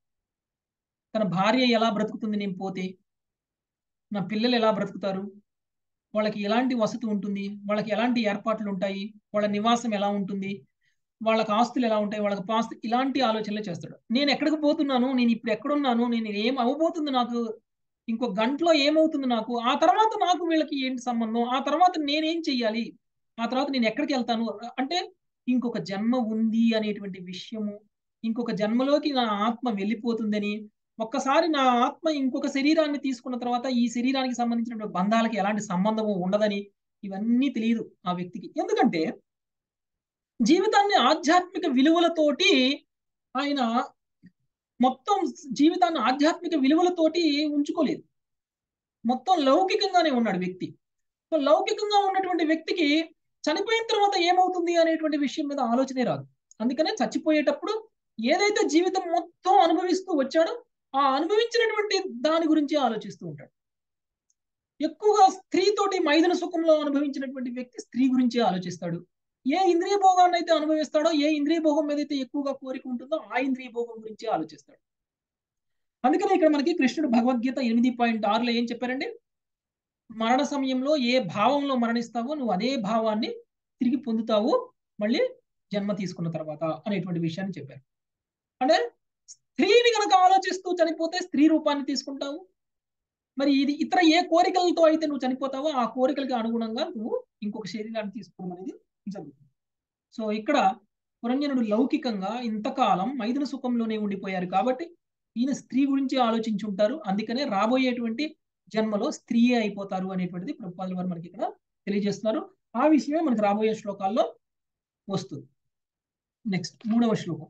తన భార్య ఎలా బ్రతుకుతుంది నేను పోతే, నా పిల్లలు ఎలా బ్రతుకుతారు, వాళ్ళకి ఎలాంటి వసతి ఉంటుంది, వాళ్ళకి ఎలాంటి ఏర్పాట్లు ఉంటాయి, వాళ్ళ నివాసం ఎలా ఉంటుంది, వాళ్ళకి ఆస్తులు ఎలా ఉంటాయి, వాళ్ళకి పాస్తులు, ఇలాంటి ఆలోచనలే చేస్తాడు. నేను ఎక్కడికి పోతున్నాను, నేను ఇప్పుడు ఎక్కడున్నాను, నేను ఏం అవ్వబోతుంది, నాకు ఇంకో గంటలో ఏమవుతుంది, నాకు ఆ తర్వాత నాకు వీళ్ళకి ఏంటి సంబంధం, ఆ తర్వాత నేనేం చెయ్యాలి, ఆ తర్వాత నేను ఎక్కడికి వెళ్తాను, అంటే ఇంకొక జన్మ ఉంది అనేటువంటి విషయము, ఇంకొక జన్మలోకి నా ఆత్మ వెళ్ళిపోతుందని, ఒక్కసారి నా ఆత్మ ఇంకొక శరీరాన్ని తీసుకున్న తర్వాత ఈ శరీరానికి సంబంధించిన బంధాలకి ఎలాంటి సంబంధము ఉండదని, ఇవన్నీ తెలియదు ఆ వ్యక్తికి. ఎందుకంటే జీవితాన్ని ఆధ్యాత్మిక విలువలతోటి ఆయన మొత్తం జీవితాన్ని ఆధ్యాత్మిక విలువలతోటి ఉంచుకోలేదు. మొత్తం లౌకికంగానే ఉన్నాడు వ్యక్తి. సో లౌకికంగా ఉన్నటువంటి వ్యక్తికి చనిపోయిన తర్వాత ఏమవుతుంది అనేటువంటి విషయం మీద ఆలోచనే రాదు. అందుకనే చచ్చిపోయేటప్పుడు ఏదైతే జీవితం మొత్తం అనుభవిస్తూ వచ్చాడో ఆ అనుభవించినటువంటి దాని గురించి ఆలోచిస్తూ ఉంటాడు. ఎక్కువగా స్త్రీతోటి మైథున సుఖంలో అనుభవించినటువంటి వ్యక్తి స్త్రీ గురించి ఆలోచిస్తాడు. ఏ ఇంద్రియ భోగాన్ని అయితే అనుభవిస్తాడో, ఏ ఇంద్రియ భోగం మీద అయితే ఎక్కువగా కోరిక ఉంటుందో ఆ ఇంద్రియ భోగం గురించి ఆలోచిస్తాడు. అందుకనే ఇక్కడ మనకి కృష్ణుడు భగవద్గీత 8.6లో ఏం చెప్పారండి? మరణ సమయంలో ఏ భావంలో మరణిస్తావో నువ్వు అదే భావాన్ని తిరిగి పొందుతావు మళ్ళీ జన్మ తీసుకున్న తర్వాత అనేటువంటి విషయాన్ని చెప్పారు. అంటే స్త్రీని కనుక ఆలోచిస్తూ చనిపోతే స్త్రీ రూపాన్ని తీసుకుంటావు. మరి ఇది ఇతర ఏ కోరికలతో అయితే నువ్వు చనిపోతావో ఆ కోరికలకి అనుగుణంగా నువ్వు ఇంకొక శరీరాన్ని తీసుకోవడం అనేది జరుగుతుంది. సో ఇక్కడ పురంజనుడు లౌకికంగా ఇంతకాలం మైథున సుఖంలోనే ఉండిపోయారు కాబట్టి ఈయన స్త్రీ గురించి ఆలోచించి ఉంటారు. అందుకనే రాబోయేటువంటి జన్మలో స్త్రీయే అయిపోతారు అనేటువంటిది ప్రభుపాదుల వారు మనకి ఇక్కడ తెలియజేస్తున్నారు. ఆ విషయమే మనకి రాబోయే శ్లోకాల్లో వస్తుంది. నెక్స్ట్ 3వ శ్లోకం.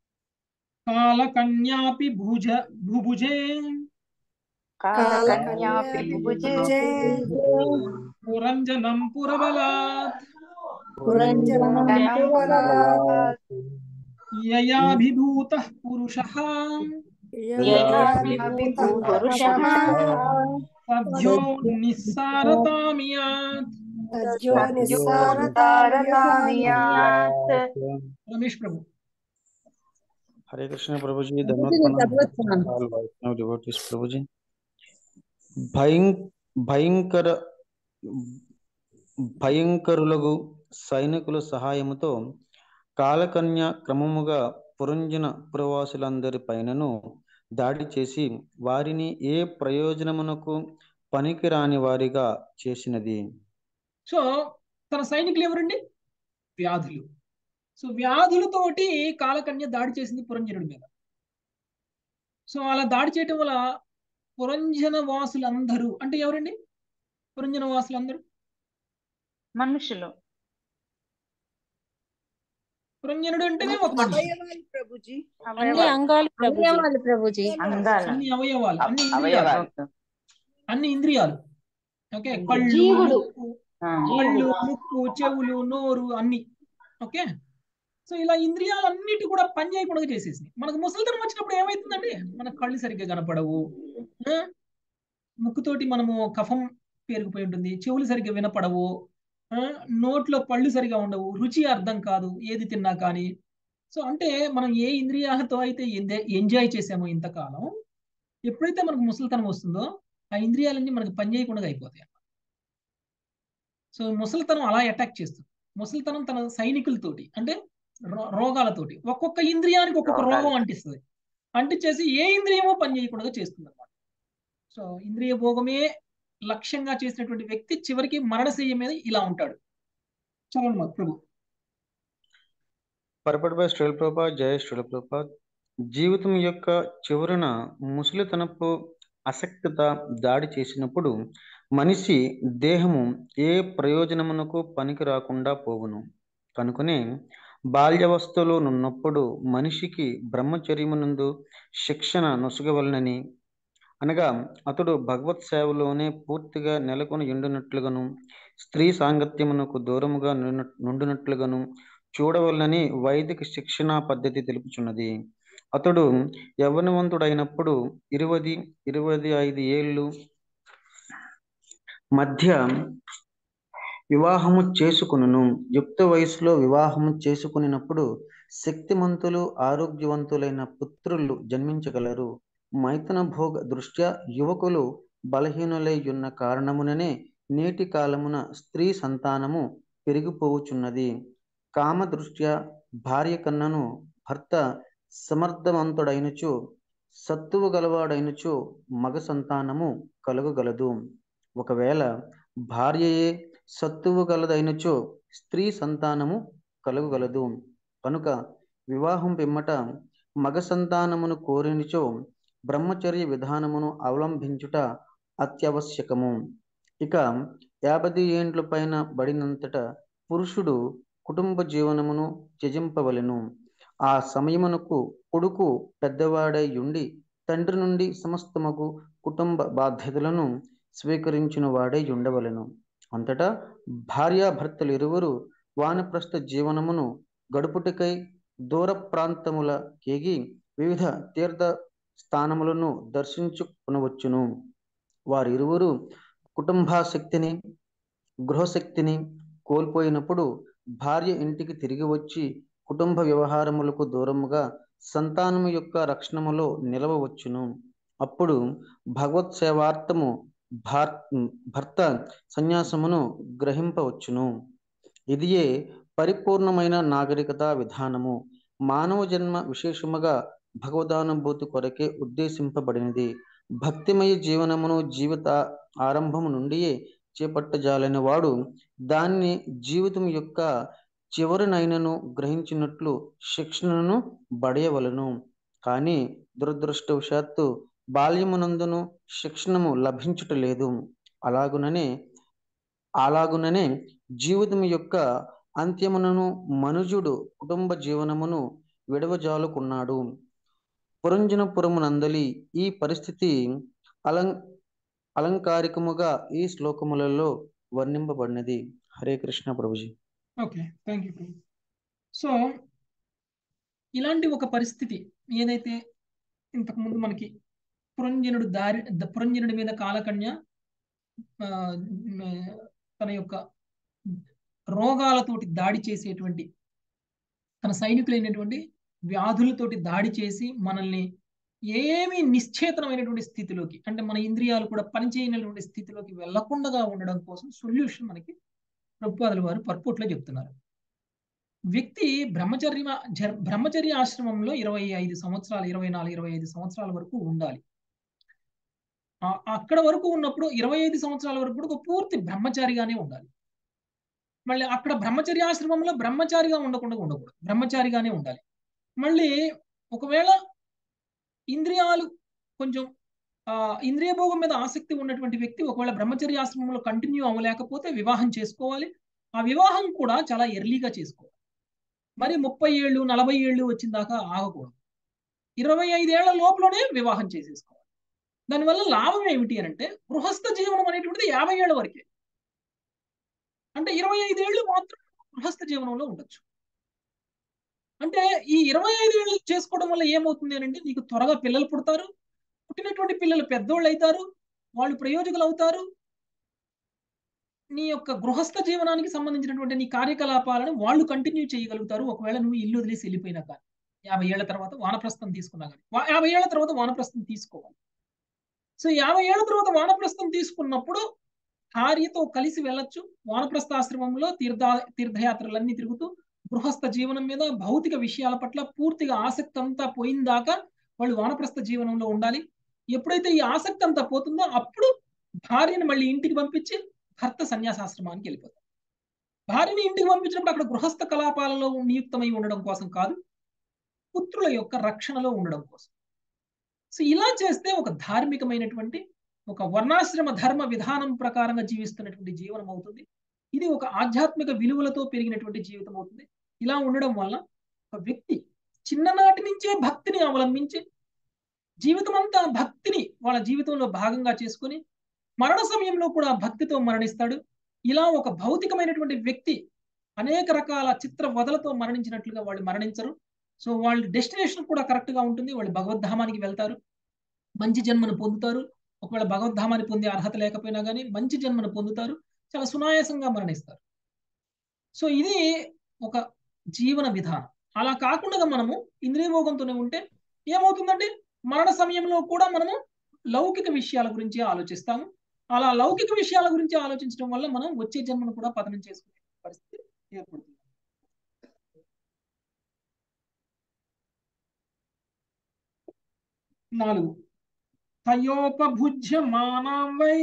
కాలకన్యాపి భుభుజే పురంజనం పురబలాత్ యయాభిభూతః పురుషః సద్యో నిస్సారతామియాత్. రమేష్ ప్రభు. हरे कृष्ण प्रभु जी, धन्यवाद डिवोटीज प्रभु जी. భయంకరులకు సైనికుల సహాయముతో కాలకన్య క్రమముగా పురంజన పురవాసులందరి పైనను దాడి చేసి వారిని ఏ ప్రయోజనమునకు పనికిరాని వారిగా చేసినది. సో తన సైనికులు ఎవరండి? వ్యాధులు. సో వ్యాధులతోటి కాలకన్య దాడి చేసింది పురంజనుడి మీద. సో అలా దాడి చేయటం వల్ల పురంజన వాసులందరూ అంటే ఎవరండి? పురంజన వాసులందరూ మనుషులు. పురంజనుడు అంటేనే ఒక మనిషి. అవయవాలు ప్రభుజీ. అన్ని అంగాలు ప్రభుజీ. అవయవాలు ప్రభుజీ. అంగాలు, అన్ని అవయవాలు, అన్ని ఇంద్రియాలు, అవయవాలు. అన్ని ఇంద్రియాలు. ఓకే, కళ్ళు, జీవుడు. కళ్ళు, ముక్కు, చెవులు, నోరు అన్ని. ఓకే, సో ఇలా ఇంద్రియాలన్నిటి కూడా పని చేయకుండా చేసేసింది. మనకు ముసలితనం వచ్చినప్పుడు ఏమైతుందండి, మన కళ్ళు సరిగ్గా కనపడవు, ముక్కుతోటి మనము కఫం పేరుకుపోయి ఉంటుంది, చెవులు సరిగ్గా వినపడవు, నోట్లో పళ్ళు సరిగా ఉండవు, రుచి అర్థం కాదు ఏది తిన్నా కానీ. సో అంటే మనం ఏ ఇంద్రియాలతో అయితే ఎంజాయ్ చేసామో ఇంతకాలం, ఎప్పుడైతే మనకు ముసలితనం వస్తుందో ఆ ఇంద్రియాలన్నీ మనకు పని చేయకుండా అయిపోతాయి. సో ముసలితనం అలా అటాక్ చేస్తుంది. ముసలితనం తన సైనికులతోటి అంటే రోగాలతోటి ఒక్కొక్క ఇంద్రియానికి ఒక్కొక్క రోగం అంటిస్తుంది. అంటించేసి ఏ ఇంద్రియమో పని చేయకుండా చేస్తుంది అన్నమాట. సో ఇంద్రియ భోగమే లక్ష్యంగా చేసినటువంటి వ్యక్తి చివరికి మరణశయ్య మీద ఇలా ఉంటాడు. చలండి మా ప్రభు. పర్పట్ బై స్ట్రెల్ ప్రభాత్, జయ స్ట్రెల్ ప్రభాత్. జీవితం యొక్క చివరన ముసలితనపు అసక్తత దాడి చేసినప్పుడు మనిషి దేహము ఏ ప్రయోజనమునకు పనికి రాకుండా పోవును. కనుకనే బాల్యవస్థలో నున్నప్పుడు మనిషికి బ్రహ్మచర్యమునందు శిక్షణ నొసగవలనని, అనగా అతడు భగవత్ సేవలోనే పూర్తిగా నెలకొని ఉండునట్లుగాను, స్త్రీ సాంగత్యమునకు దూరముగా నుండునట్లుగాను చూడవలనని వైదిక శిక్షణా పద్ధతి తెలుపుచున్నది. అతడు యవ్వనవంతుడైనప్పుడు 20-25 ఏళ్ళు మధ్య వివాహము చేసుకును. యుక్త వయసులో వివాహము చేసుకునినప్పుడు శక్తిమంతులు ఆరోగ్యవంతులైన పుత్రులు జన్మించగలరు. మైథున భోగ దృష్ట్యా యువకులు బలహీనులై ఉన్న కారణముననే నేటి కాలమున స్త్రీ సంతానము పెరిగిపోవుచున్నది. కామ దృష్ట్యా భార్య కన్నను భర్త సమర్థవంతుడైనచో, సత్తువు గలవాడైనచో మగ సంతానము కలుగగలదు. ఒకవేళ భార్యయే సత్తువు గలదైనచో స్త్రీ సంతానము కలుగగలదు. కనుక వివాహం పిమ్మట మగ సంతానమును కోరినిచో బ్రహ్మచర్య విధానమును అవలంబించుట అత్యవశ్యకము. ఇక 50 ఏండ్ల పైన బడినంతట పురుషుడు కుటుంబ జీవనమును త్యజింపవలెను. ఆ సమయమునకు కొడుకు పెద్దవాడై ఉండి తండ్రి నుండి సమస్తమగు కుటుంబ బాధ్యతలను స్వీకరించిన వాడై ఉండవలెను. అంతటా భార్యాభర్తలు ఇరువురు వానప్రస్థ జీవనమును గడుపుటకై దూర ప్రాంతముల కేగి వివిధ తీర్థ స్థానములను దర్శించుకునవచ్చును. వారిరువురు కుటుంబాసక్తిని, గృహశక్తిని కోల్పోయినప్పుడు భార్య ఇంటికి తిరిగి వచ్చి కుటుంబ వ్యవహారములకు దూరముగా సంతానము యొక్క రక్షణములో నిలవవచ్చును. అప్పుడు భగవత్ సేవార్థము భర్త సన్యాసమును గ్రహింపవచ్చును. ఇదియే పరిపూర్ణమైన నాగరికతా విధానము. మానవ జన్మ విశేషముగా భగవదానుభూతి కొరకే ఉద్దేశింపబడినది. భక్తిమయ జీవనమును జీవిత ఆరంభము నుండియే చేపట్టజాలని వాడు దాన్ని జీవితం యొక్క చివరినైనను గ్రహించినట్లు శిక్షణను బడయవలను. కానీ దురదృష్టవశాత్తు బాల్యమునందును శిక్షణము లభించుటలేదు. అలాగుననే జీవితం యొక్క అంత్యమునను మనుజుడు కుటుంబ జీవనమును విడవజాలుకున్నాడు. పురంజనపురమునందలి ఈ పరిస్థితి అలంకారికముగా ఈ శ్లోకములలో వర్ణింపబడినది. Hare Krishna Prabhuji. Okay, thank you Prabhu. So ఇలాంటి ఒక పరిస్థితి ఏదైతే ఇంతకుముందు మనకి పురంజనుడి మీద కాలకన్య తన యొక్క రోగాలతోటి దాడి చేసేటువంటి, తన సైనికులైనటువంటి వ్యాధులతోటి దాడి చేసి మనల్ని ఏమీ నిశ్చేతనమైనటువంటి స్థితిలోకి, అంటే మన ఇంద్రియాలు కూడా పనిచేయనటువంటి స్థితిలోకి వెళ్లకుండా ఉండడం కోసం సొల్యూషన్ మనకి ప్రభుపాదుల వారు పర్పోట్లో చెప్తున్నారు. వ్యక్తి బ్రహ్మచర్య ఆశ్రమంలో 25 సంవత్సరాలు, 24-25 సంవత్సరాల వరకు ఉండాలి. అక్కడ వరకు ఉన్నప్పుడు 25 సంవత్సరాల వరకు కూడా పూర్తి బ్రహ్మచారిగానే ఉండాలి. మళ్ళీ అక్కడ బ్రహ్మచర్య ఆశ్రమంలో బ్రహ్మచారిగా ఉండకూడదు, బ్రహ్మచారిగానే ఉండాలి. మళ్ళీ ఒకవేళ ఇంద్రియాలు కొంచెం ఇంద్రియ భోగం మీద ఆసక్తి ఉన్నటువంటి వ్యక్తి ఒకవేళ బ్రహ్మచర్య ఆశ్రమంలో కంటిన్యూ అవ్వలేకపోతే వివాహం చేసుకోవాలి. ఆ వివాహం కూడా చాలా ఎర్లీగా చేసుకోవాలి. మరి 30 ఏళ్ళు 40 ఏళ్ళు వచ్చిన దాకా ఆగకూడదు. 25 ఏళ్ల లోపలనే వివాహం చేసేసుకోవాలి. దానివల్ల లాభం ఏమిటి అని అంటే గృహస్థ జీవనం అనేటువంటిది 50 ఏళ్ల వరకే. అంటే 25 ఏళ్ళు మాత్రం గృహస్థ జీవనంలో ఉండొచ్చు. అంటే ఈ 25 ఏళ్ళు చేసుకోవడం వల్ల ఏమవుతుంది అని అంటే నీకు త్వరగా పిల్లలు పుడతారు. పుట్టినటువంటి పిల్లలు పెద్దోళ్ళు అవుతారు. వాళ్ళు ప్రయోజకులు అవుతారు. నీ యొక్క గృహస్థ జీవనానికి సంబంధించినటువంటి నీ కార్యకలాపాలను వాళ్ళు కంటిన్యూ చేయగలుగుతారు. ఒకవేళ నువ్వు ఇల్లు వదిలేసి వెళ్ళిపోయినా కానీ 50 ఏళ్ల తర్వాత వానప్రస్థం తీసుకున్నా కానీ 50 ఏళ్ల తర్వాత వానప్రస్థం తీసుకోవాలి. సో 50 ఏళ్ల తర్వాత వానప్రస్థం తీసుకున్నప్పుడు భార్యతో కలిసి వెళ్ళొచ్చు. వానప్రస్థాశ్రమంలో తీర్థయాత్రలన్నీ తిరుగుతూ గృహస్థ జీవనం మీద భౌతిక విషయాల పట్ల పూర్తిగా ఆసక్తి అంతా పోయిందాకా వాళ్ళు వానప్రస్థ జీవనంలో ఉండాలి. ఎప్పుడైతే ఈ ఆసక్తి అంతా పోతుందో అప్పుడు భార్యను మళ్ళీ ఇంటికి పంపించి భర్త సన్యాసాశ్రమానికి వెళ్ళిపోతారు. భార్యని ఇంటికి పంపించినప్పుడు అక్కడ గృహస్థ కలాపాలలో నియుక్తమై ఉండడం కోసం కాదు, పుత్రుల యొక్క రక్షణలో ఉండడం కోసం. సో ఇలా చేస్తే ఒక ధార్మికమైనటువంటి ఒక వర్ణాశ్రమ ధర్మ విధానం ప్రకారంగా జీవిస్తున్నటువంటి జీవనం అవుతుంది. ఇది ఒక ఆధ్యాత్మిక విలువలతో పెరిగినటువంటి జీవితం అవుతుంది. ఇలా ఉండడం వల్ల ఒక వ్యక్తి చిన్ననాటి నుంచే భక్తిని అవలంబించి జీవితం అంతా భక్తిని వాళ్ళ జీవితంలో భాగంగా చేసుకుని మరణ సమయంలో కూడా భక్తితో మరణిస్తాడు. ఇలా ఒక భౌతికమైనటువంటి వ్యక్తి అనేక రకాల చిత్ర వదలతో మరణించినట్లుగా వాళ్ళు మరణించరు. సో వాళ్ళ డెస్టినేషన్ కూడా కరెక్ట్ గా ఉంటుంది. వాళ్ళు భగవద్ధామానికి వెళ్తారు, మంచి జన్మను పొందుతారు. ఒకవేళ భగవద్ధామాన్ని పొందే అర్హత లేకపోయినా కానీ మంచి జన్మను పొందుతారు, చాలా సునాయాసంగా మరణిస్తారు. సో ఇది ఒక జీవన విధానం. అలా కాకుండా మనము ఇంద్రియభోగంతోనే ఉంటే ఏమవుతుందంటే మరణ సమయంలో కూడా మనము లౌకిక విషయాల గురించి ఆలోచిస్తాము. అలా లౌకిక విషయాల గురించి ఆలోచించడం వల్ల మనం వచ్చే జన్మను కూడా పతనం చేసుకునే పరిస్థితి ఏర్పడుతుంది. నాలుగు తయోపభుజ్యమానాం వై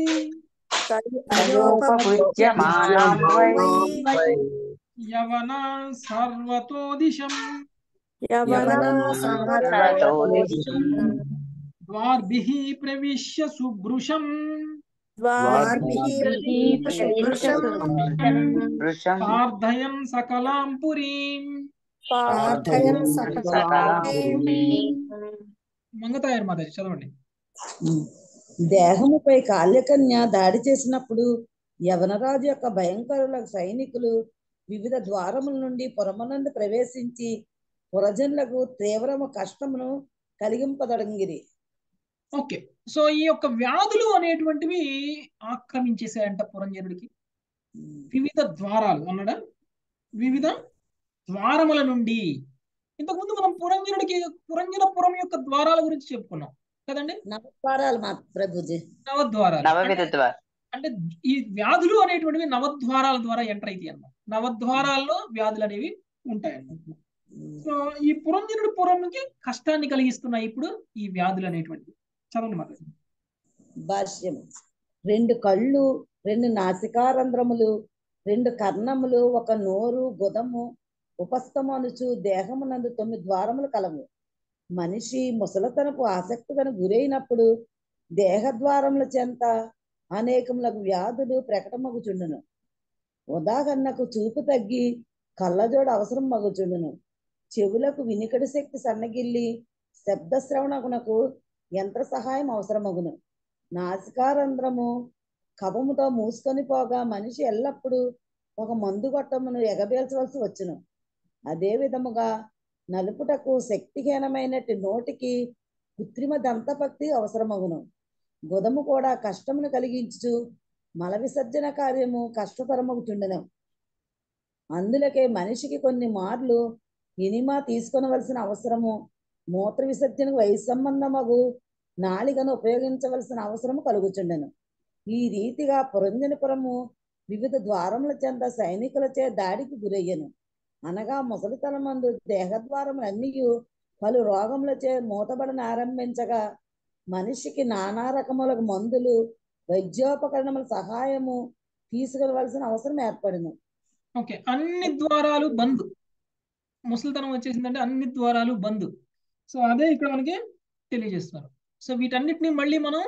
యవనా సర్వతో దిశం ద్వార్భిః ప్రవిశ్య సుభృశం పార్థయన్ సకలాం పురీం. మంగతాయర్ మాతాజీ చదవండి. దేహముపై కాల్యకన్య దాడి చేసినప్పుడు యవనరాజు యొక్క భయంకరుల సైనికులు వివిధ ద్వారముల నుండి పురమునందు ప్రవేశించి పురజనులకు తీవ్రము కష్టమును కలిగింపదొడంగిరి. ఓకే, సో ఈ యొక్క వ్యాధులు అనేటువంటివి ఆక్రమించేసాయంట పురంజనుడికి. వివిధ ద్వారాలు అన్నాడా, వివిధ ద్వారముల నుండి. ఇంతకుముందు మనం పురంజనపురం యొక్క ద్వారాల గురించి చెప్పుకున్నాం కదండి. నవద్వారాలు మా ప్రభుజీ, నవద్వారాలు అంటే ఈ వ్యాధులు అనేటువంటివి నవద్వారాల ద్వారా ఎంటర్ అవుతాయి అన్నమాట. నవద్వారాల్లో వ్యాధులు అనేవి ఉంటాయన్నమాట. సో ఈ పురంజనుడి పురంకి కష్టాన్ని కలిగిస్తున్నాయి ఇప్పుడు ఈ వ్యాధులు అనేటువంటివి. చదవండి మాట. భాష్యము. 2 కళ్ళు, 2 నాసికారంధ్రములు, 2 కర్ణములు, 1 నోరు, గుదము, ఉపస్థమనుచు దేహమునందు 9 ద్వారములు కలవు. మనిషి ముసలతనపు ఆసక్తికను గురైనప్పుడు దేహద్వారముల చెంత అనేకములకు వ్యాధులు ప్రకటమగుచుండును. ఉదాహరణకు చూపు తగ్గి కళ్ళజోడు అవసరం మగుచుండును. చెవులకు వినికిడి శక్తి సన్నగిల్లి శబ్ద శ్రవణకునకు యంత్ర సహాయం అవసరమగును. నాసికారంధ్రము కఫముతో మూసుకొని పోగా మనిషి ఎల్లప్పుడూ ఒక మందు గొట్టమును ఎగబేల్చవలసి వచ్చును. అదే విధముగా నలుపుటకు శక్తిహీనమైనట్టు నోటికి కృత్రిమ దంతపక్తి అవసరమగును. గుదము కూడా కష్టమును కలిగించు మల విసర్జన కార్యము కష్టతరమగుచుండెను. అందులకే మనిషికి కొన్ని మార్లు ఇనిమా తీసుకొనవలసిన అవసరము, మూత్ర విసర్జనకు వయసు సంబంధమగు నాళికను ఉపయోగించవలసిన అవసరము కలుగుచుండెను. ఈ రీతిగా పురంజనపురము వివిధ ద్వారముల చెంత సైనికులచే దాడికి గురయ్యను. అనగా ముసలితనమందు దేహద్వారములన్నీ పలు రోగములచే మూతబడని ఆరంభించగా మనిషికి నానా రకముల మందులు వైద్యోపకరణముల సహాయము తీసుకువలసిన అవసరం ఏర్పడింది. ఓకే, అన్ని ద్వారాలు బంద్. ముసలితనం వచ్చేసిందంటే అన్ని ద్వారాలు బంద్. సో అదే ఇక్కడ మనకి తెలియజేస్తున్నారు. సో వీటన్నిటిని మళ్ళీ మనం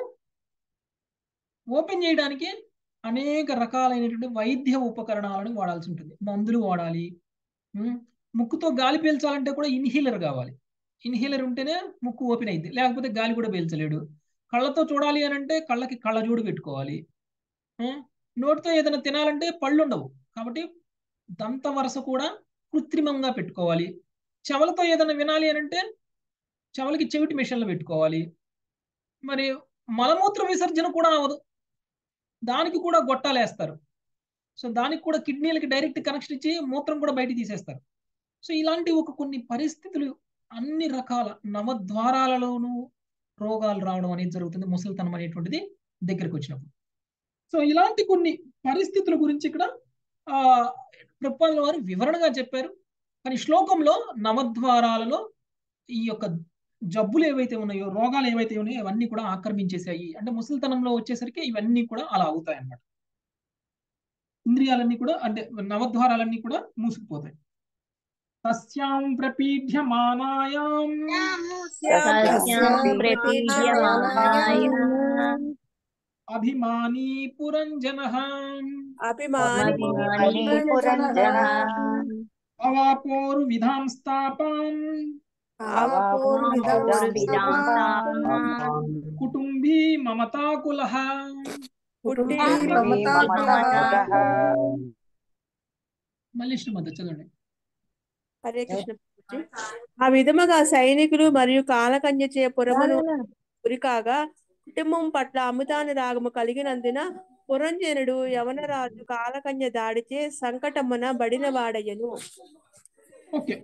ఓపెన్ చేయడానికి అనేక రకాలైనటువంటి వైద్య ఉపకరణాలను వాడాల్సి ఉంటుంది. మందులు వాడాలి, ముక్కుతో గాలి పీల్చాలంటే కూడా ఇన్హీలర్ కావాలి. ఇన్హీలర్ ఉంటేనే ముక్కు ఓపెన్ అయింది, లేకపోతే గాలి కూడా పీల్చలేడు. కళ్ళతో చూడాలి అని అంటే కళ్ళకి కళ్ళజోడు పెట్టుకోవాలి. నోటితో ఏదైనా తినాలంటే పళ్ళు ఉండవు, కాబట్టి దంత వరస కూడా కృత్రిమంగా పెట్టుకోవాలి. చెవులతో ఏదైనా వినాలి అని అంటే చెవులకి చెవిటి మిషన్లు పెట్టుకోవాలి. మరి మలమూత్ర విసర్జన కూడా అవదు, దానికి కూడా గొట్టాలేస్తారు. సో దానికి కూడా కిడ్నీలకి డైరెక్ట్ కనెక్షన్ ఇచ్చి మూత్రం కూడా బయట తీసేస్తారు. సో ఇలాంటి కొన్ని పరిస్థితులు, అన్ని రకాల నవద్వారాలలోనూ రోగాలు రావడం అనేది జరుగుతుంది ముసలితనం అనేటువంటిది దగ్గరికి వచ్చినప్పుడు. సో ఇలాంటి కొన్ని పరిస్థితుల గురించి ఇక్కడ ప్రభుపాదుల వారు వివరణగా చెప్పారు. కానీ శ్లోకంలో నవద్వారాలలో ఈ యొక్క జబ్బులు ఏవైతే ఉన్నాయో, రోగాలు ఏవైతే ఉన్నాయో అవన్నీ కూడా ఆక్రమించేసాయి. అంటే ముసలితనంలో వచ్చేసరికి ఇవన్నీ కూడా అలా అవుతాయి అన్నమాట. ఇంద్రియాలన్నీ కూడా అంటే నవద్వారాలన్నీ కూడా మూసుకుపోతాయి. తస్యాం ప్రపీడ్యమానాయాం అభిమానీ పురంజనః అవాపోరు విధాంస్తాపాన్ కుటుంబీ మమతాకులః. మళ్ళీ శ్రీమతి చదవండి. హరే కృష్ణ. ఆ విధముగా సైనికులు మరియు కాలకన్యచే పురమును గురికాగా కుటుంబం పట్ల అమితానురాగము కలిగినందున పురంజనుడు యవనరాజు కాలకన్య దాడిచే సంకటమున బడిన వాడయ్యను. ఓకే,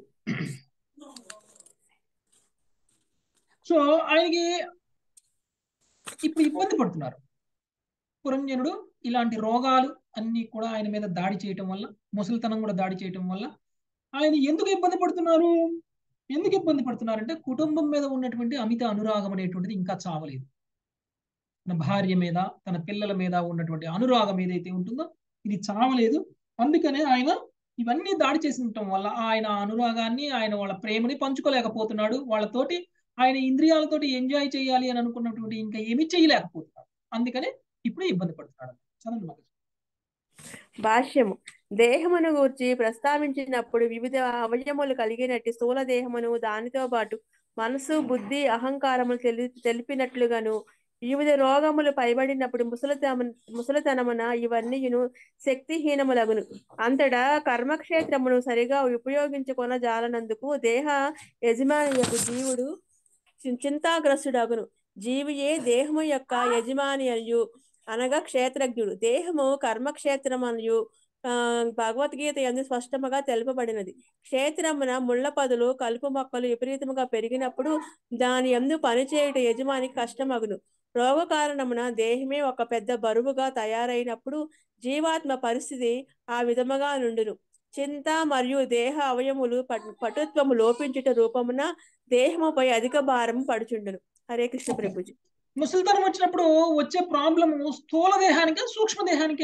సో ఆయనకి ఇప్పుడు ఇబ్బంది పడుతున్నారు. పురంజనుడు ఇలాంటి రోగాలు అన్ని కూడా ఆయన మీద దాడి చేయటం వల్ల, ముసలితనం కూడా దాడి చేయటం వల్ల ఆయన ఎందుకు ఇబ్బంది పడుతున్నారు? ఎందుకు ఇబ్బంది పడుతున్నారంటే కుటుంబం మీద ఉన్నటువంటి అమిత అనురాగం అనేటువంటిది ఇంకా చావలేదు. తన భార్య మీద, తన పిల్లల మీద ఉన్నటువంటి అనురాగం ఏదైతే ఉంటుందో ఇది చావలేదు. అందుకనే ఆయన ఇవన్నీ దాడి చేసి ఉండటం వల్ల ఆయన అనురాగాన్ని, ఆయన వాళ్ళ ప్రేమని పంచుకోలేకపోతున్నాడు. వాళ్ళతోటి ఆయన ఇంద్రియాలతోటి ఎంజాయ్ చేయాలి అని అనుకున్నటువంటి ఇంకా ఏమీ చేయలేకపోతున్నాడు. అందుకనే ఇప్పుడు ఇబ్బంది పడుతున్నాడు. చదవండి మాకు. భాష్యము. దేహమును గూర్చి ప్రస్తావించినప్పుడు వివిధ అవయములు కలిగినట్టు స్థూల దేహమును, దానితో పాటు మనసు, బుద్ధి, అహంకారములు తెలిపినట్లుగాను వివిధ రోగములు పైబడినప్పుడు ముసలితనమున ఇవన్నీయును శక్తిహీనములగును. అంతటా కర్మక్షేత్రమును సరిగా ఉపయోగించుకొన జాలనందుకు దేహ యజమానియకు జీవుడు చింతాగ్రస్తుడగును. జీవియే దేహము యొక్క యజమాని అనియు అనగా క్షేత్రజ్ఞుడు. దేహము కర్మక్షేత్రమనియు భగవద్గీత యందు స్పష్టముగా తెలుపబడినది. క్షేత్రమున ముళ్ళ పదులు, కలుపు మొక్కలు విపరీతముగా పెరిగినప్పుడు దాని యందు పనిచేయుట యజమానికి కష్టమగును. రోగ కారణమున దేహమే ఒక పెద్ద బరువుగా తయారైనప్పుడు జీవాత్మ పరిస్థితి ఆ విధముగా నుండును. చింత మరియు దేహ అవయములు పటుత్వము లోపించుట రూపమున దేహముపై అధిక భారము పడుచుండును. హరే కృష్ణ ప్రభుజీ. ముసలితనం వచ్చినప్పుడు వచ్చే ప్రాబ్లము స్థూల దేహానికా, సూక్ష్మ దేహానికా?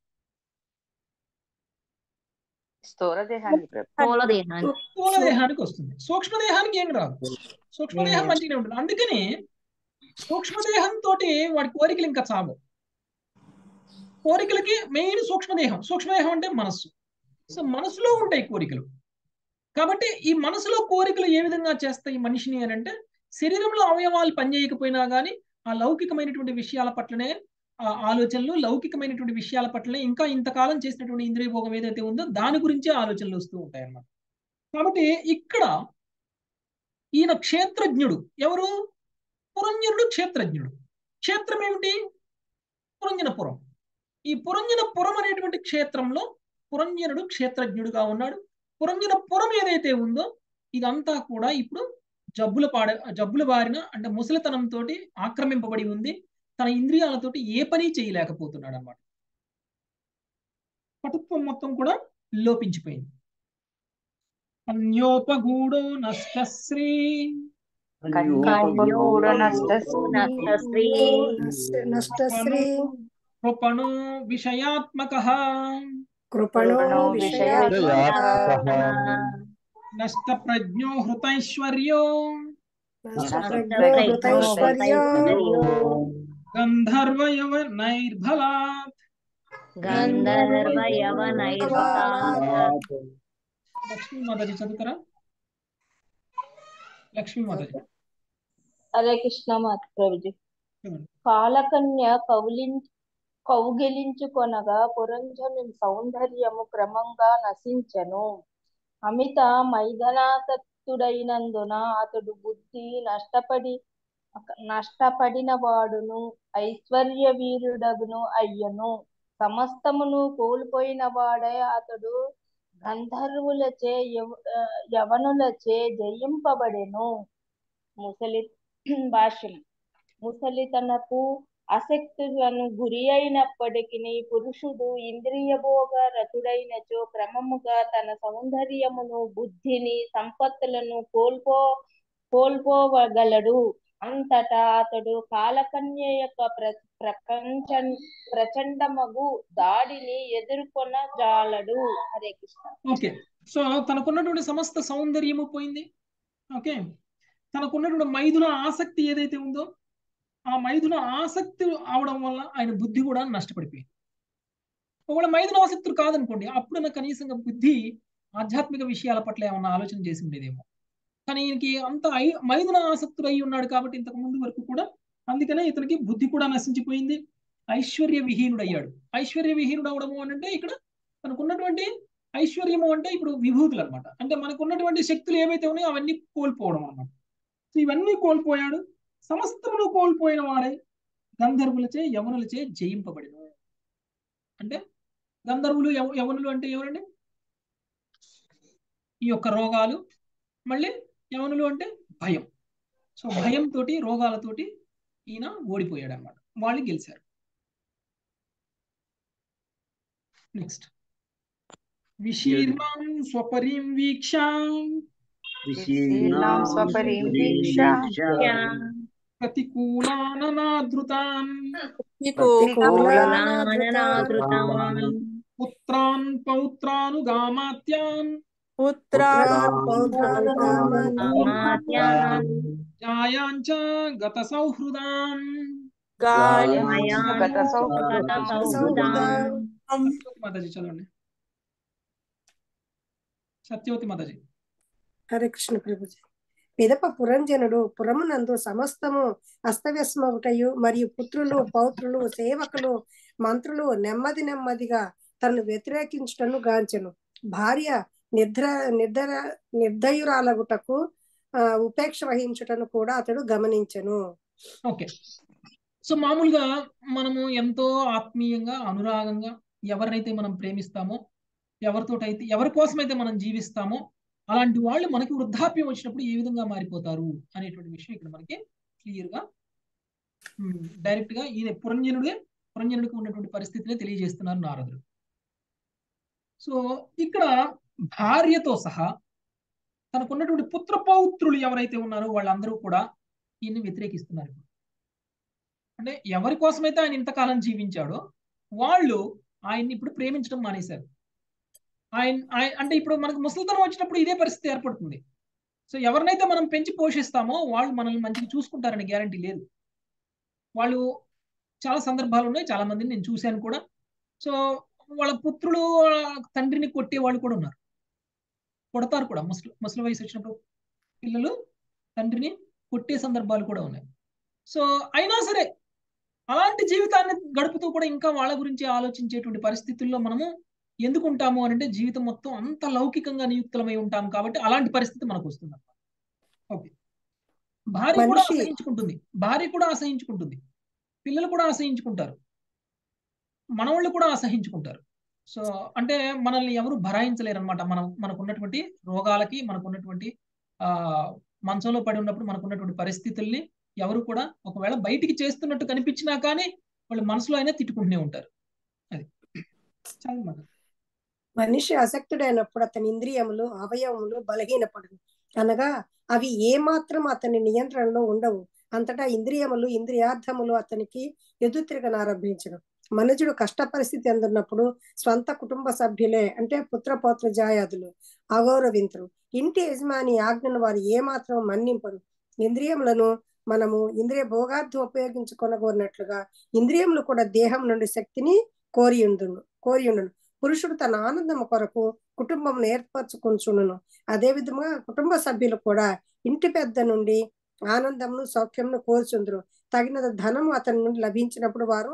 స్థూల దేహానికి స్థూల దేహానికి వస్తుంది. సూక్ష్మ దేహానికి ఏం రాదు. సూక్ష్మదేహం మంచిగానే ఉంటుంది. అందుకని సూక్ష్మదేహంతో వాడి కోరికలు ఇంకా చావు. కోరికలకి మెయిన్ సూక్ష్మదేహం. సూక్ష్మదేహం అంటే మనస్సు. సో మనసులో ఉంటాయి కోరికలు. కాబట్టి ఈ మనసులో కోరికలు ఏ విధంగా చేస్తాయి మనిషిని అని అంటే, శరీరంలో అవయవాలు పనిచేయకపోయినా కానీ ఆ లౌకికమైనటువంటి విషయాల పట్లనే ఆ ఆలోచనలు, లౌకికమైనటువంటి విషయాల పట్లనే ఇంకా ఇంతకాలం చేసినటువంటి ఇంద్రియ భోగం ఏదైతే ఉందో దాని గురించే ఆలోచనలు వస్తూ ఉంటాయి అన్నమాట. కాబట్టి ఇక్కడ ఈయన క్షేత్రజ్ఞుడు. ఎవరు? పురంజనుడు క్షేత్రజ్ఞుడు. క్షేత్రం ఏమిటి? పురంజనపురం. ఈ పురంజనపురం అనేటువంటి క్షేత్రంలో పురంజనుడు క్షేత్రజ్ఞుడుగా ఉన్నాడు. పురంజనపురం ఏదైతే ఉందో ఇదంతా కూడా ఇప్పుడు జబ్బుల బారిన అంటే ముసలితనంతో ఆక్రమింపబడి ఉంది. తన ఇంద్రియాలతోటి ఏ పని చేయలేకపోతున్నాడు అన్నమాట. పటుత్వం మొత్తం కూడా లోపించిపోయింది. అన్యోపగూఢో నష్టశ్రీ కృపణో విషయాత్మకః నష్టప్రజ్ఞో హృతైశ్వర్యో గంధర్వయవ నైర్బలాత్ లక్ష్మీ మాతాజీ చదువుతారా? లక్ష్మీ మాతాజీ హరే కృష్ణ మాత ప్రభుజీ. చదవండి. కాలకన్య కౌగిలించుకొనగా పురంజను సౌందర్యము క్రమంగా నశించెను. అమిత మైదనాసక్తుడైనందున అతడు బుద్ధి నష్టపడిన వాడును ఐశ్వర్య వీరుడగును అయ్యను. సమస్తమును కోల్పోయిన వాడై అతడు గంధర్వులచే యవనులచే జయింపబడెను. భాష్యం. ముసలితనపు ఆసక్తులను గురి అయినప్పటికీ పురుషుడు ఇంద్రియ భోగ రతుడైనచో క్రమముగా తన సౌందర్యమును బుద్ధిని సంపత్తులను కోల్పోవగలడు. అంతటా అతడు కాలకన్య యొక్క ప్రచండమగు దాడిని ఎదుర్కొనజాలడు. హరే కృష్ణ. ఓకే, సో తనకున్నటువంటి సమస్త సౌందర్యము పోయింది. ఓకే, తనకున్నటువంటి మైథున ఆసక్తి ఏదైతే ఉందో ఆ మైథున ఆసక్తి అవడం వల్ల ఆయన బుద్ధి కూడా నష్టపడిపోయింది. ఒకవేళ మైథున ఆసక్తులు కాదనుకోండి, అప్పుడన్నా కనీసంగా బుద్ధి ఆధ్యాత్మిక విషయాల పట్ల ఏమన్నా ఆలోచన చేసి ఉండేదేమో. కానీ ఈయనకి అంత మైథున ఆసక్తుడు అయి ఉన్నాడు కాబట్టి ఇంతకు ముందు వరకు కూడా, అందుకనే ఇతనికి బుద్ధి కూడా నశించిపోయింది. ఐశ్వర్య విహీనుడు అయ్యాడు. ఐశ్వర్య విహీనుడు అవడము అంటే ఇక్కడ తనకున్నటువంటి ఐశ్వర్యము అంటే ఇప్పుడు విభూతులు అనమాట. అంటే మనకున్నటువంటి శక్తులు ఏవైతే ఉన్నాయో అవన్నీ కోల్పోవడం అనమాట. సో ఇవన్నీ కోల్పోయాడు. సమస్తమును కోల్పోయిన వాడై గంధర్వులచే యవనులచే జయింపబడిను. అంటే గంధర్వులు యవనులు అంటే ఎవరండి? ఈ యొక్క రోగాలు. మళ్ళీ యవనులు అంటే భయం. సో భయంతో రోగాలతోటి ఈయన ఓడిపోయాడు అనమాట. వాళ్ళు గెలిచారు. నెక్స్ట్, విశీర్ణాం స్వపరీం వీక్షాం ప్రతికూలాననాదృతాన్ పుత్రాన్ పౌత్రానుగామాత్యాన్ జాయాంచ గత సౌహృదాన్. మాతాజీ చదవండి. సత్యవతి మాతాజీ. హరే కృష్ణ ప్రభుజీ. పిదప పురంజనుడు పురమునందు సమస్తము అస్తవ్యస్మగుటయు మరియు పుత్రులు పౌత్రులు సేవకులు మంత్రులు నెమ్మదిగా తనను వ్యతిరేకించుటను గాంచెను. భార్య నిర్దయురాలగుటకు ఉపేక్ష వహించుటను కూడా అతడు గమనించెను. ఓకే, సో మామూలుగా మనము ఎంతో ఆత్మీయంగా అనురాగంగా ఎవరినైతే మనం ప్రేమిస్తామో, ఎవరి కోసమైతే మనం జీవిస్తామో అలాంటి వాళ్ళు మనకి వృద్ధాప్యం వచ్చినప్పుడు ఏ విధంగా మారిపోతారు అనేటువంటి విషయం ఇక్కడ మనకి క్లియర్ గా డైరెక్ట్ గా ఈయన పురంజనుడికి ఉన్నటువంటి పరిస్థితిని తెలియజేస్తున్నారు నారదుడు. సో ఇక్కడ భార్యతో సహా తనకున్నటువంటి పుత్ర పౌత్రులు ఎవరైతే ఉన్నారో వాళ్ళందరూ కూడా ఈయన్ని వ్యతిరేకిస్తున్నారు. అంటే ఎవరి కోసమైతే ఆయన ఇంతకాలం జీవించాడో వాళ్ళు ఆయన్ని ఇప్పుడు ప్రేమించడం మానేశారు. అంటే ఇప్పుడు మనకు ముసలితనం వచ్చినప్పుడు ఇదే పరిస్థితి ఏర్పడుతుంది. సో ఎవరినైతే మనం పెంచి పోషిస్తామో వాళ్ళు మనల్ని మంచిగా చూసుకుంటారని గ్యారంటీ లేదు. వాళ్ళు చాలా సందర్భాలు ఉన్నాయి, చాలా మందిని నేను చూశాను కూడా. సో వాళ్ళ పుత్రులు తండ్రిని కొట్టే వాళ్ళు కూడా ఉన్నారు, కొడతారు కూడా. ముసలి వయసు వచ్చినప్పుడు పిల్లలు తండ్రిని కొట్టే సందర్భాలు కూడా ఉన్నాయి. సో అయినా సరే అలాంటి జీవితాన్ని గడుపుతూ కూడా ఇంకా వాళ్ళ గురించి ఆలోచించేటువంటి పరిస్థితుల్లో మనము ఎందుకు ఉంటాము అని అంటే జీవితం మొత్తం అంత లౌకికంగా నియుక్తమై ఉంటాం కాబట్టి అలాంటి పరిస్థితి మనకు వస్తుంది. ఓకే, భార్య కూడా అసహించుకుంటుంది, పిల్లలు కూడా అసహించుకుంటారు, మనవాళ్ళు కూడా అసహించుకుంటారు. సో అంటే మనల్ని ఎవరు భరాయించలేరు అనమాట. మనకున్నటువంటి రోగాలకి, మనకున్నటువంటి మంచంలో పడి ఉన్నప్పుడు మనకున్నటువంటి పరిస్థితుల్ని ఎవరు కూడా ఒకవేళ బయటికి చేస్తున్నట్టు కనిపించినా కానీ వాళ్ళు మనసులో అయినా తిట్టుకుంటూనే ఉంటారు. అది చాలా మనిషి అసక్తుడైనప్పుడు అతని ఇంద్రియములు అవయవములు బలహీనపడును, అనగా అవి ఏమాత్రం అతని నియంత్రణలో ఉండవు. అంతటా ఇంద్రియములు ఇంద్రియార్థములు అతనికి ఎదురుతిరగనారంభించను. మనుజుడు కష్ట పరిస్థితి అందున్నప్పుడు స్వంత కుటుంబ సభ్యులే అంటే పుత్రపౌత్ర జాయాదులు అగౌరవింతురు. ఇంటి యజమాని ఆజ్ఞను వారు ఏమాత్రం మన్నింపరు. ఇంద్రియములను మనము ఇంద్రియ భోగార్థం ఉపయోగించుకొనగోరినట్లుగా ఇంద్రియములు కూడా దేహం నుండి శక్తిని కోరియుండును. పురుషుడు తన ఆనందం కొరకు కుటుంబం ఏర్పరచుకుంటును. అదే విధంగా కుటుంబ సభ్యులు కూడా ఇంటి పెద్ద నుండి ఆనందమును సౌఖ్యమును కోరుచుందురు. తగిన ధనము అతని నుండి లభించినప్పుడు వారు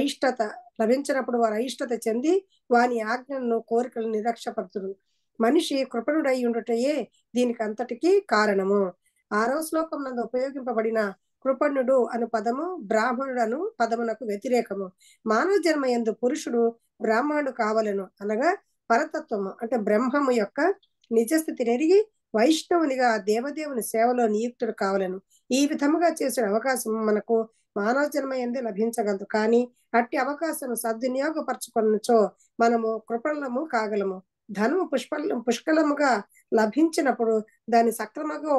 అయిష్టత చెంది వాని ఆజ్ఞలను కోరికలను నిరక్షపరుతురు. మనిషి కృపణుడై ఉండుటయే దీనికి అంతటికి కారణము. 6వ శ్లోకం నందు ఉపయోగింపబడిన కృపణుడు అను పదము బ్రాహ్మణుడు అను పదమునకు వ్యతిరేకము. మానవ జన్మ యందు పురుషుడు బ్రాహ్మణుడు కావలను అనగా పరతత్వము అంటే బ్రహ్మము యొక్క నిజస్థితిని ఎరిగి వైష్ణవునిగా దేవదేవుని సేవలో నియుక్తుడు కావలను. ఈ విధముగా చేసే అవకాశం మనకు మానవ జన్మ యందే లభించగలదు. కానీ అట్టి అవకాశం సద్వినియోగపరచుకొనుచో మనము కృపణము కాగలము. ధనము పుష్కలముగా లభించినప్పుడు దాన్ని సక్రమంగా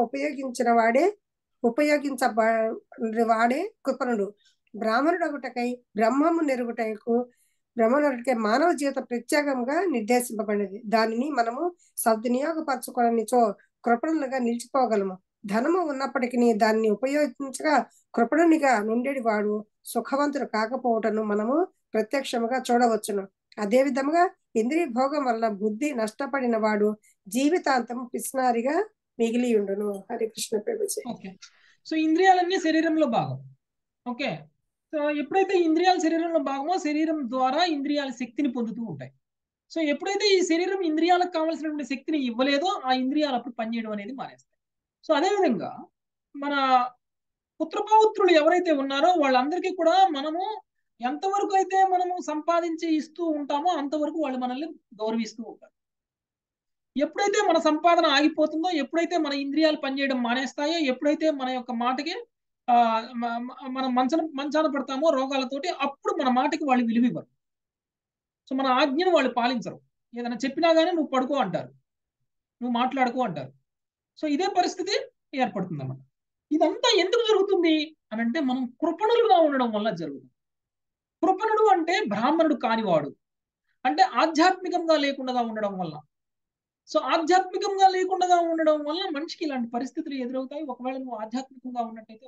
ఉపయోగించవాడే కృపణుడు. బ్రాహ్మణుడు ఒకటకై బ్రహ్మనుడికే మానవ జీవిత ప్రత్యేకంగా నిర్దేశింపబడినది. దానిని మనము సద్వినియోగపరచుకోనిచో కృపణులుగా నిలిచిపోగలము. ధనము ఉన్నప్పటికీ దాన్ని ఉపయోగించగా కృపణునిగా నుండేది వాడు సుఖవంతుడు కాకపోవటను మనము ప్రత్యక్షముగా చూడవచ్చును. అదే విధముగా ఇంద్రియ భోగం వల్ల బుద్ధి నష్టపడిన వాడు జీవితాంతం పిస్నారిగా మిగిలి ఉండును. హరికృష్ణ ప్రభుజీ. ఓకే, సో ఇంద్రియాలన్నీ శరీరంలో భాగం. ఓకే, సో ఎప్పుడైతే ఇంద్రియాలు శరీరంలో భాగమో శరీరం ద్వారా ఇంద్రియాల శక్తిని పొందుతూ ఉంటాయి. సో ఎప్పుడైతే ఈ శరీరం ఇంద్రియాలకు కావాల్సినటువంటి శక్తిని ఇవ్వలేదో ఆ ఇంద్రియాలు అప్పుడు పనిచేయడం అనేది మానేస్తాయి. సో అదేవిధంగా మన పుత్రపౌత్రులు ఎవరైతే ఉన్నారో వాళ్ళందరికీ కూడా మనము ఎంతవరకు అయితే మనము సంపాదించి ఇస్తూ ఉంటామో అంతవరకు వాళ్ళు మనల్ని గౌరవిస్తూ ఉంటారు. ఎప్పుడైతే మన సంపాదన ఆగిపోతుందో, ఎప్పుడైతే మన ఇంద్రియాలు పనిచేయడం మానేస్తాయో, ఎప్పుడైతే మన యొక్క మాటకి మనం మంచాన పడతామో రోగాలతోటి, అప్పుడు మన మాటకి వాళ్ళు విలువ ఇవ్వరు. సో మన ఆజ్ఞను వాళ్ళు పాలించరు. ఏదైనా చెప్పినా కానీ నువ్వు పడుకో అంటారు, నువ్వు మాట్లాడుకో అంటారు. సో ఇదే పరిస్థితి ఏర్పడుతుంది అన్నమాట. ఇదంతా ఎందుకు జరుగుతుంది అని అంటే మనం కృపణులుగా ఉండడం వల్ల జరుగుతుంది. కృపణుడు అంటే బ్రాహ్మణుడు కానివాడు, అంటే ఆధ్యాత్మికంగా లేకుండా ఉండడం వల్ల. సో ఆధ్యాత్మికంగా లేకుండా ఉండడం వల్ల మనిషికి ఇలాంటి పరిస్థితులు ఎదురవుతాయి. ఒకవేళ నువ్వు ఆధ్యాత్మికంగా ఉన్నట్టయితే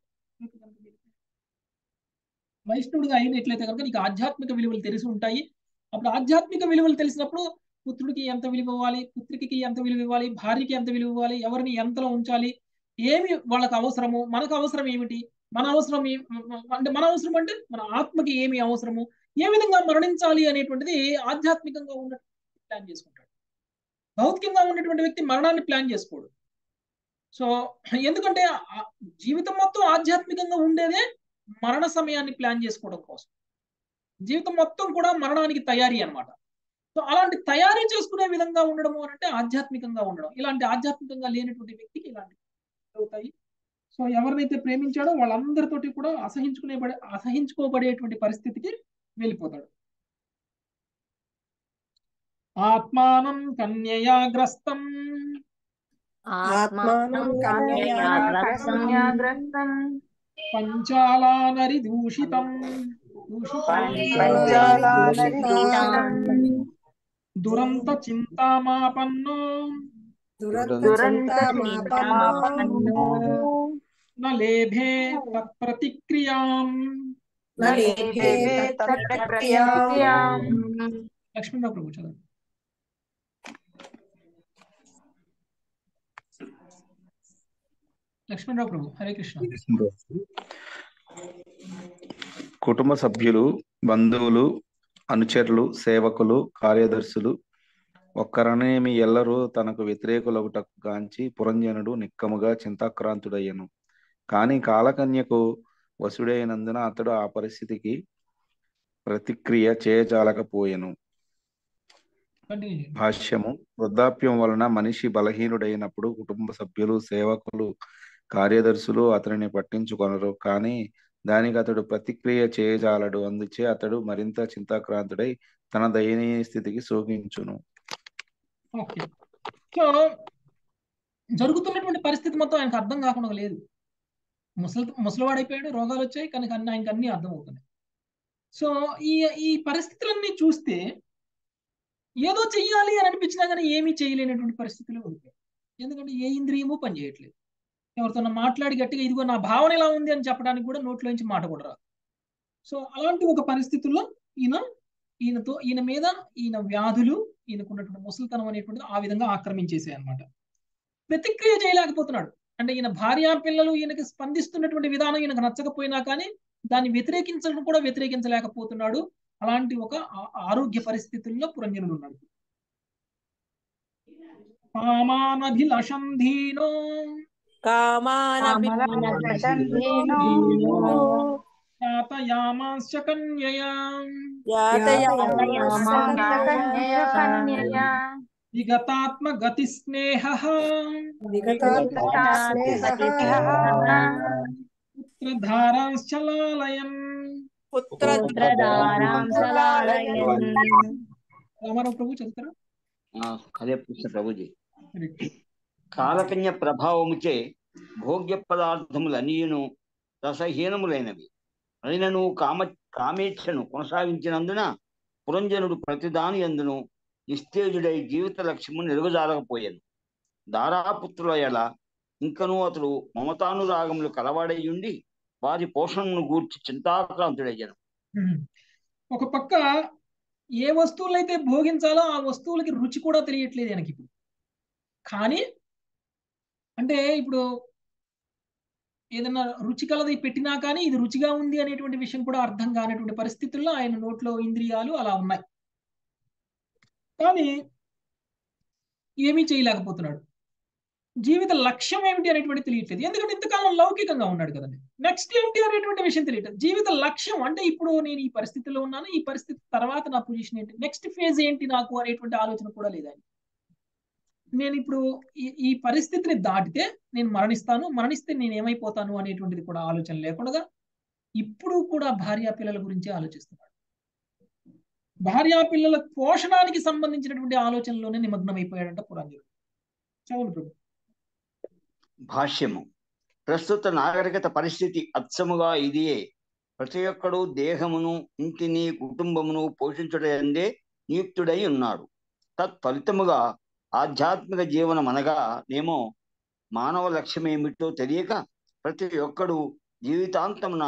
వైష్ణవుడిగా అయినట్లయితే కనుక నీకు ఆధ్యాత్మిక విలువలు తెలిసి ఉంటాయి. అప్పుడు ఆధ్యాత్మిక విలువలు తెలిసినప్పుడు పుత్రుడికి ఎంత విలువ ఇవ్వాలి, పుత్రికి ఎంత విలువ ఇవ్వాలి, భార్యకి ఎంత విలువ ఇవ్వాలి, ఎవరిని ఎంతలో ఉంచాలి, ఏమి వాళ్ళకి అవసరము, మనకు అవసరం ఏమిటి, మన అవసరం అంటే మన ఆత్మకి ఏమి అవసరము, ఏ విధంగా మరణించాలి అనేటువంటిది ఆధ్యాత్మికంగా ఉన్నట్టు ప్లాన్ చేసుకుంటాడు. భౌతికంగా ఉన్నటువంటి వ్యక్తి మరణాన్ని ప్లాన్ చేసుకోడు. సో ఎందుకంటే జీవితం మొత్తం ఆధ్యాత్మికంగా ఉండేదే మరణ సమయాన్ని ప్లాన్ చేసుకోవడం కోసం. జీవితం మొత్తం కూడా మరణానికి తయారీ అన్నమాట. సో అలాంటి తయారీ చేసుకునే విధంగా ఉండడము అంటే ఆధ్యాత్మికంగా ఉండడం. ఇలాంటి ఆధ్యాత్మికంగా లేనటువంటి వ్యక్తికి ఇలాంటి అవుతాయి. సో ఎవరినైతే ప్రేమించాడో వాళ్ళందరితోటి కూడా అసహించుకోబడేటువంటి పరిస్థితికి వెళ్ళిపోతాడు. ఆత్మానం కన్యయాగ్రస్తం పంచాలానరి దూషితం దురంత చింతామాపన్నో లేభే తత్ప్రతిక్రియాం. లక్ష్మణరావు ప్రభు చదవండి. లక్ష్మణరావు ప్రభు. హరే కృష్ణ. కుటుంబ సభ్యులు, బంధువులు, అనుచరులు, సేవకులు, కార్యదర్శులు ఒక్కరనేమి ఎల్లరూ తనకు వ్యతిరేకులగుటకు గాంచి పురంజనుడు నిక్కముగా చింతాక్రాంతుడయ్యను. కాని కాలకన్యకు వశుడైనందున అతడు ఆ పరిస్థితికి ప్రతిక్రియ చేయజాలకపోయెను. భాష్యము. వృద్ధాప్యం వలన మనిషి బలహీనుడైనప్పుడు కుటుంబ సభ్యులు, సేవకులు, కార్యదర్శులు అతనిని పట్టించుకొనరు. కానీ దానికి అతడు ప్రతిక్రియ చేయజాలడు. అందుచే అతడు మరింత చింతాక్రాంతుడై తన దయనీయ స్థితికి శోకించును. ఓకే, సో జరుగుతున్నటువంటి పరిస్థితి మొత్తం ఆయనకు అర్థం కాకుండా లేదు. ముసలివాడైపోయాడు, రోగాలు వచ్చాయి, కానీ ఆయనకు అన్ని అర్థం అవుతున్నాయి. సో ఈ పరిస్థితులన్నీ చూస్తే ఏదో చెయ్యాలి అని అనిపించినా కానీ ఏమీ చేయలేనటువంటి పరిస్థితులు ఉంటాయి. ఎందుకంటే ఏ ఇంద్రియము పనిచేయట్లేదు. ఎవరితో మాట్లాడి గట్టిగా ఇదిగో నా భావన ఎలా ఉంది అని చెప్పడానికి కూడా నోట్లోంచి మాట కూడా రాదు. సో అలాంటి ఒక పరిస్థితుల్లో ఈయన ఈయన మీద ఈయన వ్యాధులు, ఈయనకున్నటువంటి ముసలితనం అనేటువంటిది ఆ విధంగా ఆక్రమించేసాయి అనమాట. ప్రతిక్రియ చేయలేకపోతున్నాడు. అంటే ఈయన భార్య పిల్లలు ఈయనకి స్పందిస్తున్నటువంటి విధానం ఈయనకు నచ్చకపోయినా కానీ దాన్ని వ్యతిరేకించడం కూడా వ్యతిరేకించలేకపోతున్నాడు. అలాంటి ఒక ఆరోగ్య పరిస్థితుల్లో పురంజనుడు ఉన్నాడు. కామానభిలషంధీనో యాతయామాంశ్చ కన్యయా విగతాత్మ గతి స్నేహః పుత్రధారాంశ్చ లాలయన్. రామారావు ప్రభు చదువుతారా? హరే కృష్ణ ప్రభుజీ. కాలకన్య ప్రభావముచే భోగ్య పదార్థములన్నీయును రసహీనములైనవి అయినను కామేచ్ఛను కొనసాగించినందున పురంజనుడు ప్రతిదాని యందును నిస్తేజుడై జీవిత లక్ష్యము నిలువజాలకపోయాను. దారాపుత్రుల ఎలా ఇంకనూ అతడు మమతానురాగములు కలవాడయ్యుండి వారి పోషణను గూర్చి చింతాక్రాంతుడయ్యాను. ఒక పక్క ఏ వస్తువులైతే భోగించాలో ఆ వస్తువులకి రుచి కూడా తెలియట్లేదు ఆయనకి ఇప్పుడు. కానీ అంటే ఇప్పుడు ఏదైనా రుచి కలది పెట్టినా కానీ ఇది రుచిగా ఉంది అనేటువంటి విషయం కూడా అర్థం కానటువంటి పరిస్థితుల్లో ఆయన నోట్లో ఇంద్రియాలు అలా ఉన్నాయి. కానీ ఏమీ చేయలేకపోతున్నాడు. జీవిత లక్ష్యం ఏమిటి అనేటువంటి తెలియట్లేదు. ఎందుకంటే ఇంతకాలం లౌకికంగా ఉన్నాడు కదండి. నెక్స్ట్ ఏంటి అనేటువంటి విషయం తెలియట్లేదు. జీవిత లక్ష్యం అంటే ఇప్పుడు నేను ఈ పరిస్థితిలో ఉన్నాను, ఈ పరిస్థితి తర్వాత నా పొజిషన్ ఏంటి, నెక్స్ట్ ఫేజ్ ఏంటి నాకు అనేటువంటి ఆలోచన కూడా లేదండి. నేను ఇప్పుడు ఈ పరిస్థితిని దాటితే నేను మరణిస్తే నేను ఏమైపోతాను అనేటువంటిది కూడా ఆలోచన లేకుండా ఇప్పుడు కూడా భార్యా పిల్లల గురించి ఆలోచిస్తున్నాడు. భార్యా పిల్లల పోషణానికి సంబంధించినటువంటి ఆలోచనలోనే నిమగ్నమైపోయాడంట పురంజనుడు. చదువు ప్రభు. భాష్యము. ప్రస్తుత నాగరికత పరిస్థితి అచ్చముగా ఇదియే. ప్రతి ఒక్కడు దేహమును, ఇంటిని, కుటుంబమును పోషించుటందే నియుక్తుడై ఉన్నాడు. తత్ఫలితముగా ఆధ్యాత్మిక జీవనం అనగా నేమో మానవ లక్ష్యం ఏమిటో తెలియక ప్రతి ఒక్కడు జీవితాంతమున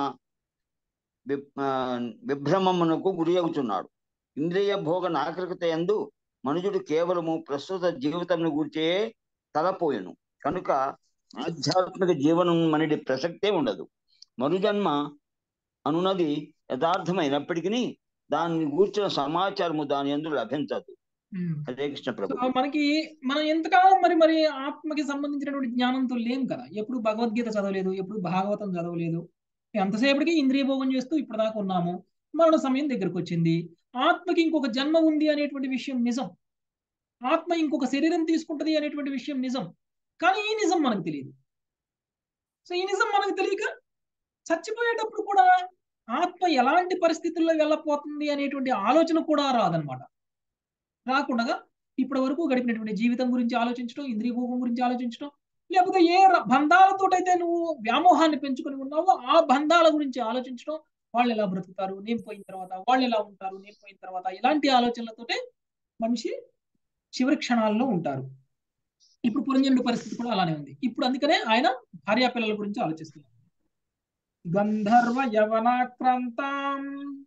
విభ్రమమునకు గురి అవుతున్నాడు. ఇంద్రియ భోగ నాగరికత యందు మనుషుడు కేవలము ప్రస్తుత జీవితమును గురించే తలపోయెను. కనుక ఆధ్యాత్మిక జీవనం మనది ప్రసక్తే ఉండదు. మరుజన్మ అనున్నది యథార్థమైనప్పటికీ దాన్ని గూర్చిన సమాచారము దాని యందు లభించదు. హరే కృష్ణ ప్రభు. మనం ఎంతకాలం మరి ఆత్మకి సంబంధించినటువంటి జ్ఞానంతో లేం కదా. ఎప్పుడు భగవద్గీత చదవలేదు, ఎప్పుడు భాగవతం చదవలేదు. ఎంతసేపటికి ఇంద్రియ భోగం చేస్తూ ఇప్పుడు దాకా ఉన్నాము. మరణ సమయం దగ్గరకు వచ్చింది. ఆత్మకి ఇంకొక జన్మ ఉంది అనేటువంటి విషయం నిజం. ఆత్మ ఇంకొక శరీరం తీసుకుంటది అనేటువంటి విషయం నిజం. కానీ ఈ నిజం మనకు తెలియదు. సో ఈ నిజం మనకు తెలియక చచ్చిపోయేటప్పుడు కూడా ఆత్మ ఎలాంటి పరిస్థితుల్లో వెళ్ళపోతుంది అనేటువంటి ఆలోచన కూడా రాదనమాట. రాకుండా ఇప్పటి వరకు గడిపినటువంటి జీవితం గురించి ఆలోచించడం, ఇంద్రియ భోగం గురించి ఆలోచించడం, లేకపోతే ఏ బంధాలతోటైతే నువ్వు వ్యామోహాన్ని పెంచుకొని ఉన్నావో ఆ బంధాల గురించి ఆలోచించడం, వాళ్ళు ఎలా బ్రతుకుతారు నేను పోయిన తర్వాత, వాళ్ళు ఎలా ఉంటారు నేను పోయిన తర్వాత, ఇలాంటి ఆలోచనలతోటే మనిషి చివరి క్షణాల్లో ఉంటారు. ఇప్పుడు పురంజనుడి పరిస్థితి కూడా అలానే ఉంది. ఇప్పుడు అందుకనే ఆయన భార్యా పిల్లల గురించి ఆలోచిస్తున్నారు. గంధర్వ యవనాక్రాంతాం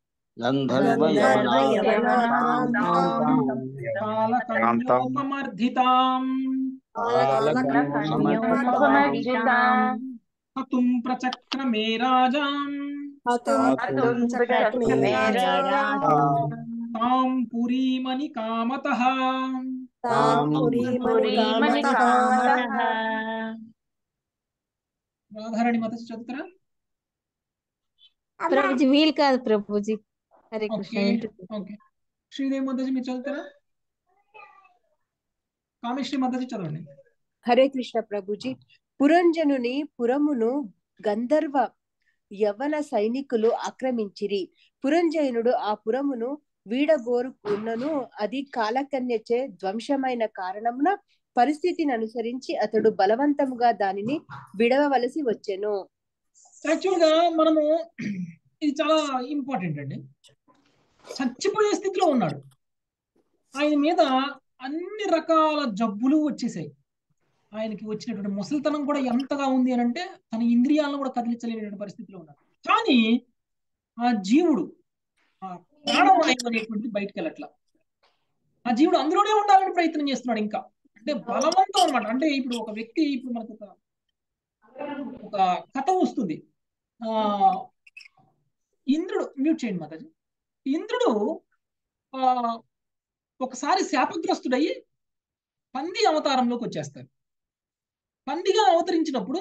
కాలకన్యోపమర్ధితాం హతుం ప్రచక్రమే రాజాం తాం పురీమణి కామతః. రాధారాణి మాత చదువుతారా? ప్రభుజీ వీలు కాదు ప్రభుజీ. హరే కృష్ణ. ఓకే. శ్రీదేవి మాతాజీ మీరు చదువుతారా? కామేశ్వరి మాతాజీ చదవండి. హరే కృష్ణ ప్రభుజీ. పురంజనుని పురమును గంధర్వ యవన సైనికులు ఆక్రమించిరి. పురంజనుడు ఆ పురమును వీడగోరుకున్నను అది కాలకన్యచే ధ్వంసమైన కారణమున పరిస్థితిని అనుసరించి అతడు బలవంతముగా దానిని విడవవలసి వచ్చెను. యాక్చువల్ గా మనము ఇది చాలా ఇంపార్టెంట్ అండి. చచ్చిపోయే స్థితిలో ఉన్నాడు. ఆయన మీద అన్ని రకాల జబ్బులు వచ్చేసాయి. ఆయనకి వచ్చినటువంటి ముసలితనం కూడా ఎంతగా ఉంది అని అంటే తన ఇంద్రియాలను కూడా కదిలించలేనటువంటి పరిస్థితిలో ఉన్నాడు. కానీ ఆ జీవుడు, ఆ ప్రాణవాయువు అనేటువంటిది బయటకు వెళ్ళట్లా. ఆ జీవుడు అందులోనే ఉండాలని ప్రయత్నం చేస్తున్నాడు. ఇంకా అంటే బలవంతం అనమాట. అంటే ఇప్పుడు ఒక వ్యక్తి, ఇప్పుడు మనకు ఒక కథ వస్తుంది. ఆ ఇంద్రుడు, మ్యూట్ చేయండి మాతాజీ. ఇంద్రుడు ఒకసారి శాపగ్రస్తుడయ్యి పంది అవతారంలోకి వచ్చేస్తాడు. పందిగా అవతరించినప్పుడు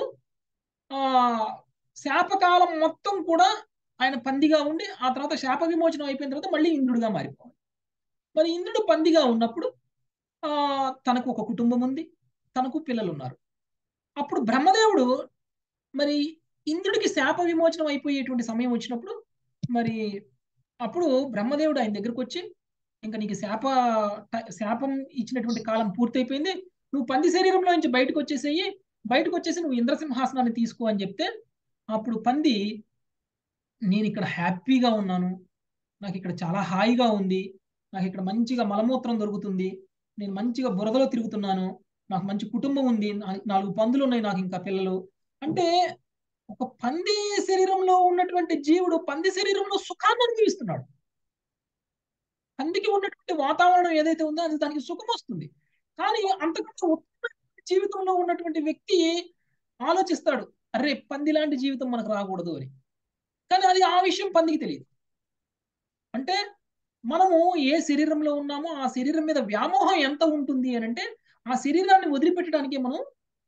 శాపకాలం మొత్తం కూడా ఆయన పందిగా ఉండి, ఆ తర్వాత శాప విమోచనం అయిపోయిన తర్వాత మళ్ళీ ఇంద్రుడిగా మారిపోవాలి. మరి ఇంద్రుడు పందిగా ఉన్నప్పుడు తనకు ఒక కుటుంబం ఉంది, తనకు పిల్లలు ఉన్నారు. అప్పుడు బ్రహ్మదేవుడు మరి ఇంద్రుడికి శాప విమోచనం అయిపోయేటువంటి సమయం వచ్చినప్పుడు మరి అప్పుడు బ్రహ్మదేవుడు ఆయన దగ్గరకు వచ్చి, ఇంకా నీకు శాపం ఇచ్చినటువంటి కాలం పూర్తయిపోయింది, నువ్వు పంది శరీరంలో నుంచి బయటకు వచ్చేసి నువ్వు ఇంద్రసింహాసనాన్ని తీసుకో అని చెప్తే, అప్పుడు పంది, నేను ఇక్కడ హ్యాపీగా ఉన్నాను, నాకు ఇక్కడ చాలా హాయిగా ఉంది, నాకు ఇక్కడ మంచిగా మలమూత్రం దొరుకుతుంది, నేను మంచిగా బురదలో తిరుగుతున్నాను, నాకు మంచి కుటుంబం ఉంది, 4 పందులు ఉన్నాయి, నాకు ఇంకా పిల్లలు. అంటే ఒక పంది శరీరంలో ఉన్నటువంటి జీవుడు పంది శరీరంలో సుఖాన్ని అనుభవిస్తున్నాడు. పందికి ఉన్నటువంటి వాతావరణం ఏదైతే ఉందో అది దానికి సుఖం వస్తుంది. కానీ అంతకంటే ఉత్తమ జీవితంలో ఉన్నటువంటి వ్యక్తి ఆలోచిస్తాడు, అరే పంది లాంటి జీవితం మనకు రాకూడదు అని. కానీ అది ఆ విషయం పందికి తెలియదు. అంటే మనము ఏ శరీరంలో ఉన్నామో ఆ శరీరం మీద వ్యామోహం ఎంత ఉంటుంది అని అంటే, ఆ శరీరాన్ని వదిలిపెట్టడానికి మనం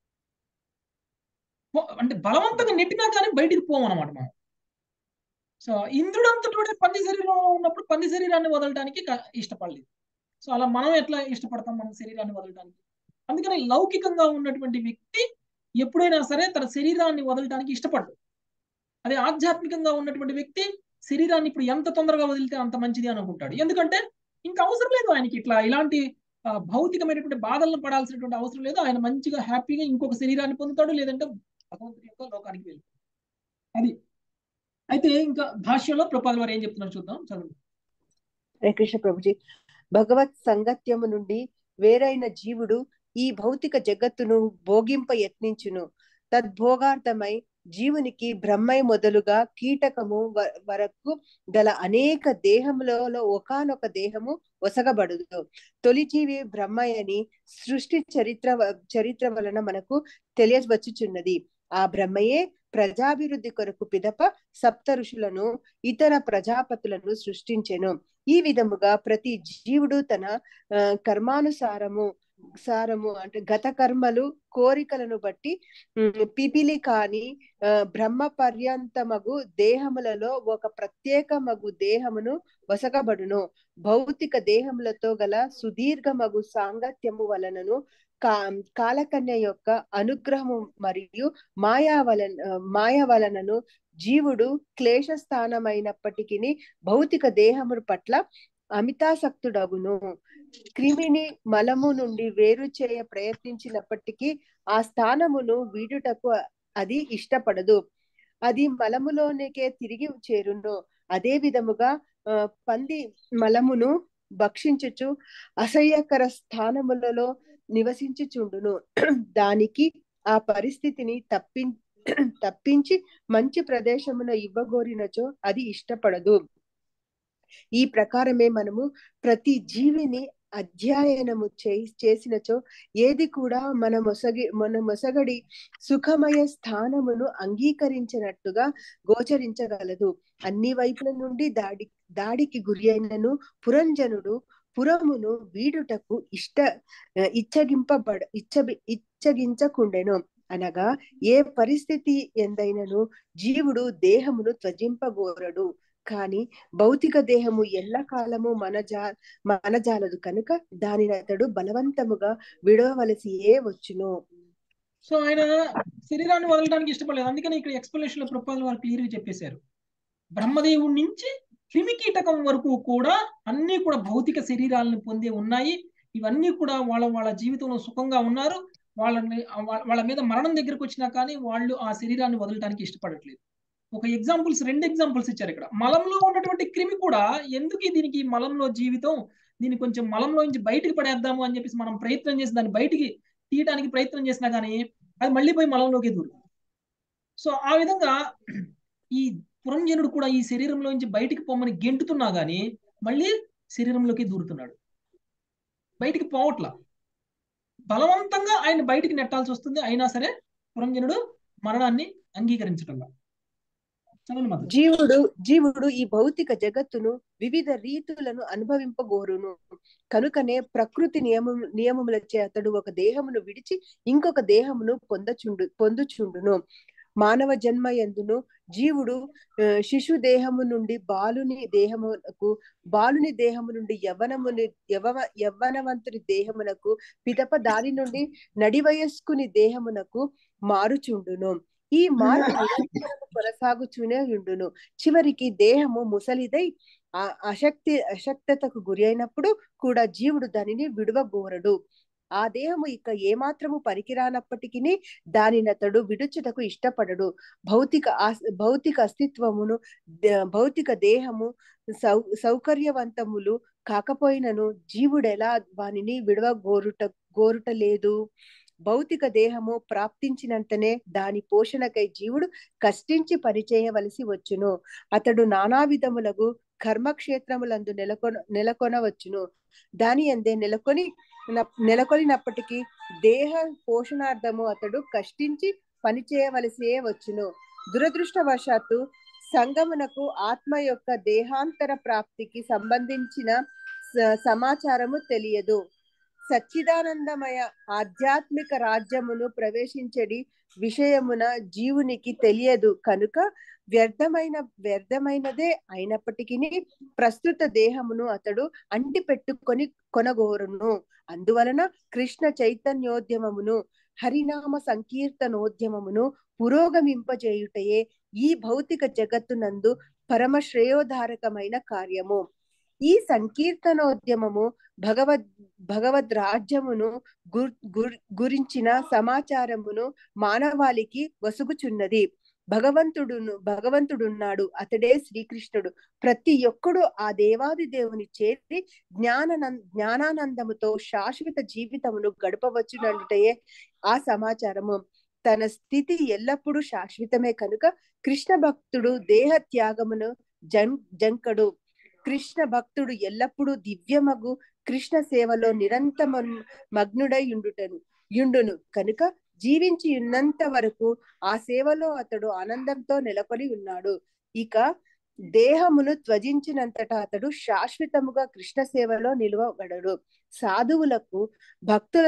అంటే బలవంతంగా నెట్టినా కానీ బయటికి పోమన్నమాట మనం. సో ఇంద్రుడు అంతటోడే పంది శరీరంలో ఉన్నప్పుడు పంది శరీరాన్ని వదలడానికి ఇష్టపడలేదు. సో అలా మనం ఎట్లా ఇష్టపడతాం మన శరీరాన్ని వదలడానికి? అందుకని లౌకికంగా ఉన్నటువంటి వ్యక్తి ఎప్పుడైనా సరే తన శరీరాన్ని వదలడానికి ఇష్టపడదు. అదే ఆధ్యాత్మికంగా ఉన్నటువంటి వ్యక్తి శరీరాన్ని ఇప్పుడు ఎంత తొందరగా వదిలితే అంత మంచిది అనుకుంటాడు. ఎందుకంటే ఇంకా అవసరం లేదు ఆయనకి ఇలాంటి భౌతికమైనటువంటి బాధలను పడాల్సినటువంటి అవసరం లేదు. ఆయన మంచిగా హ్యాపీగా ఇంకొక శరీరాన్ని పొందుతాడు, లేదంటే భగవంతుడి యొక్క లోకానికి వెళ్తాడు. అది అయితే ఇంకా భాష్యంలో ప్రభుపాదుల వారు ఏం చెప్తున్నారు చూద్దాం, చదువు. హరే కృష్ణ ప్రభుజీ. భగవత్ సంగత్యము నుండి వేరైన జీవుడు ఈ భౌతిక జగత్తును భోగింప యత్నించును. తద్భోగార్థమై జీవునికి బ్రహ్మై మొదలుగా కీటకము వరకు గల అనేక దేహములలో ఒకానొక దేహము ఒసగబడుదు. తొలి జీవి బ్రహ్మయని సృష్టి చరిత్ర వలన మనకు తెలియవచ్చుచున్నది. ఆ బ్రహ్మయే ప్రజాభివృద్ధి కొరకు పిదప సప్త ఋషులను ఇతర ప్రజాపతులను సృష్టించెను. ఈ విధముగా ప్రతి జీవుడు తన కర్మానుసారము అంటే గత కర్మలు కోరికలను బట్టి పిపిలి కాని బ్రహ్మ పర్యంతమగు దేహములలో ఒక ప్రత్యేకమగు దేహమును వసగబడును. భౌతిక దేహములతో గల సుదీర్ఘమగు సాంగత్యము వలనను కాలకన్య యొక్క అనుగ్రహము మరియు మాయా వలనను జీవుడు క్లేశస్థానమైనప్పటికీ భౌతిక దేహము పట్ల అమితాసక్తుడగును. క్రిమిని మలము నుండి వేరు చేయ ప్రయత్నించినప్పటికీ ఆ స్థానమును వీడుటకు అది ఇష్టపడదు. అది మలములోనికే తిరిగి చేరును. అదే విధముగా పంది మలమును భక్షించుచు అసహ్యకర స్థానములలో నివసించుచుండును. దానికి ఆ పరిస్థితిని తప్పించి మంచి ప్రదేశమున ఇవ్వగోరినచో అది ఇష్టపడదు. ఈ ప్రకారమే మనము ప్రతి జీవిని అధ్యయనము చేసినచో ఏది కూడా మన మొసగడి సుఖమయ స్థానమును అంగీకరించినట్టుగా గోచరించగలదు. అన్ని వైపుల నుండి దాడికి గురి అయినను పురంజనుడు పురమును వీడుటకు ఇచ్చగించకుండెను. అనగా ఏ పరిస్థితి ఎందైనను జీవుడు దేహమును త్యజింపగోరడు. కానీ భౌతిక దేహము ఎల్లకాలము మనజాలదు కనుక దానిని అతడు బలవంతముగా విడవలసియే వచ్చును. సో ఆయన శరీరాన్ని వదలడానికి ఇష్టపడలేదు. అందుకని ఇక్కడ ఎక్స్ప్లెనేషన్ లో ప్రభుపాదుల వారు క్లియర్ గా చెప్పేశారు. బ్రహ్మదేవుడి నుంచి క్రిమికీటకం వరకు కూడా అన్ని కూడా భౌతిక శరీరాలను పొందే ఉన్నాయి. ఇవన్నీ కూడా వాళ్ళ జీవితంలో సుఖంగా ఉన్నారు. వాళ్ళ మీద మరణం దగ్గరకు వచ్చినా కానీ వాళ్ళు ఆ శరీరాన్ని వదలడానికి ఇష్టపడట్లేదు. ఒక రెండు ఎగ్జాంపుల్స్ ఇచ్చారు ఇక్కడ. మలంలో ఉన్నటువంటి క్రిమి కూడా ఎందుకు దీనికి మలంలో జీవితం, దీన్ని కొంచెం మలంలో నుంచి బయటికి పడేద్దాము అని చెప్పేసి మనం ప్రయత్నం చేసి దాన్ని బయటికి తీయడానికి ప్రయత్నం చేసినా కానీ అది మళ్ళీ పోయి మలంలోకి దూరుతుంది. సో ఆ విధంగా ఈ పురంజనుడు కూడా ఈ శరీరంలో నుంచి బయటికి పొమ్మని గెంటుతున్నా గానీ మళ్ళీ శరీరంలోకి దూరుతున్నాడు, బయటికి పోవట్లా. బలవంతంగా ఆయన బయటికి నెట్టాల్సి వస్తుంది, అయినా సరే పురంజనుడు మరణాన్ని అంగీకరించటంలా. చదవండి మాతాజీ. జీవుడు ఈ భౌతిక జగత్తును వివిధ రీతులను అనుభవింపగోరును. కనుకనే ప్రకృతి నియమములచే అతడు ఒక దేహమును విడిచి ఇంకొక దేహమును పొందుచుండును. మానవ జన్మ యందును జీవుడు శిశు దేహము నుండి బాలుని దేహమునకు, బాలుని దేహము నుండి యవ్వనవంతుని దేహమునకు, పిదప దాని నుండి నడివయస్కుని దేహమునకు మారుచుండును. ఈ మార్పు నిరంతరము కొనసాగుతూనే ఉండును. చివరికి దేహము ముసలిదై అశక్తతకు గురి అయినప్పుడు కూడా జీవుడు దానిని విడువగోరడు. ఆ దేహము ఇక ఏమాత్రము పనికిరానప్పటికీ దానినతడు విడుచుటకు ఇష్టపడడు. భౌతిక అస్తిత్వమును, భౌతిక దేహము సౌకర్యవంతములు కాకపోయినను జీవుడెలా వానిని గోరుట లేదు. భౌతిక దేహము ప్రాప్తించినంతనే దాని పోషణకై జీవుడు కష్టించి పనిచేయవలసి వచ్చును. అతడు నానా విధములకు కర్మక్షేత్రములందు నెలకొనవచ్చును. దాని అందే నెలకొనినప్పటికీ దేహ పోషణార్థము అతడు కష్టించి పనిచేయవలసే వచ్చును. దురదృష్టవశాత్తు సంగమునకు ఆత్మ యొక్క దేహాంతర ప్రాప్తికి సంబంధించిన సమాచారము తెలియదు. సచ్చిదానందమయ ఆధ్యాత్మిక రాజ్యమును ప్రవేశించడి విషయమున జీవునికి తెలియదు. కనుక వ్యర్థమైనదే అయినప్పటికీ ప్రస్తుత దేహమును అతడు అంటి పెట్టుకొని కొనగోరును. అందువలన కృష్ణ చైతన్యోద్యమమును, హరినామ సంకీర్తనోద్యమమును పురోగమింపజేయుటయే ఈ భౌతిక జగత్తునందు పరమ శ్రేయోధారకమైన కార్యము. ఈ సంకీర్తనోద్యమము భగవద్ రాజ్యమును గురించిన సమాచారమును మానవాళికి వసుగుచున్నది. భగవంతుడున్నాడు, అతడే శ్రీకృష్ణుడు. ప్రతి ఒక్కడు ఆ దేవాది దేవుని చేరి జ్ఞానానందముతో శాశ్వత జీవితమును గడపవచ్చునంటే ఆ సమాచారము. తన స్థితి ఎల్లప్పుడూ శాశ్వతమే కనుక కృష్ణ భక్తుడు దేహ త్యాగమును జంకడు. కృష్ణ భక్తుడు ఎల్లప్పుడూ దివ్యమగు కృష్ణ సేవలో నిరంతర మగ్నుడై యుండును. కనుక జీవించి ఉన్నంత వరకు ఆ సేవలో అతడు ఆనందంతో నెలకొని ఉన్నాడు. ఇక దేహమును త్యజించినంతటా అతడు శాశ్వతముగా కృష్ణ సేవలో నిలువగలడు. సాధువులకు భక్తుల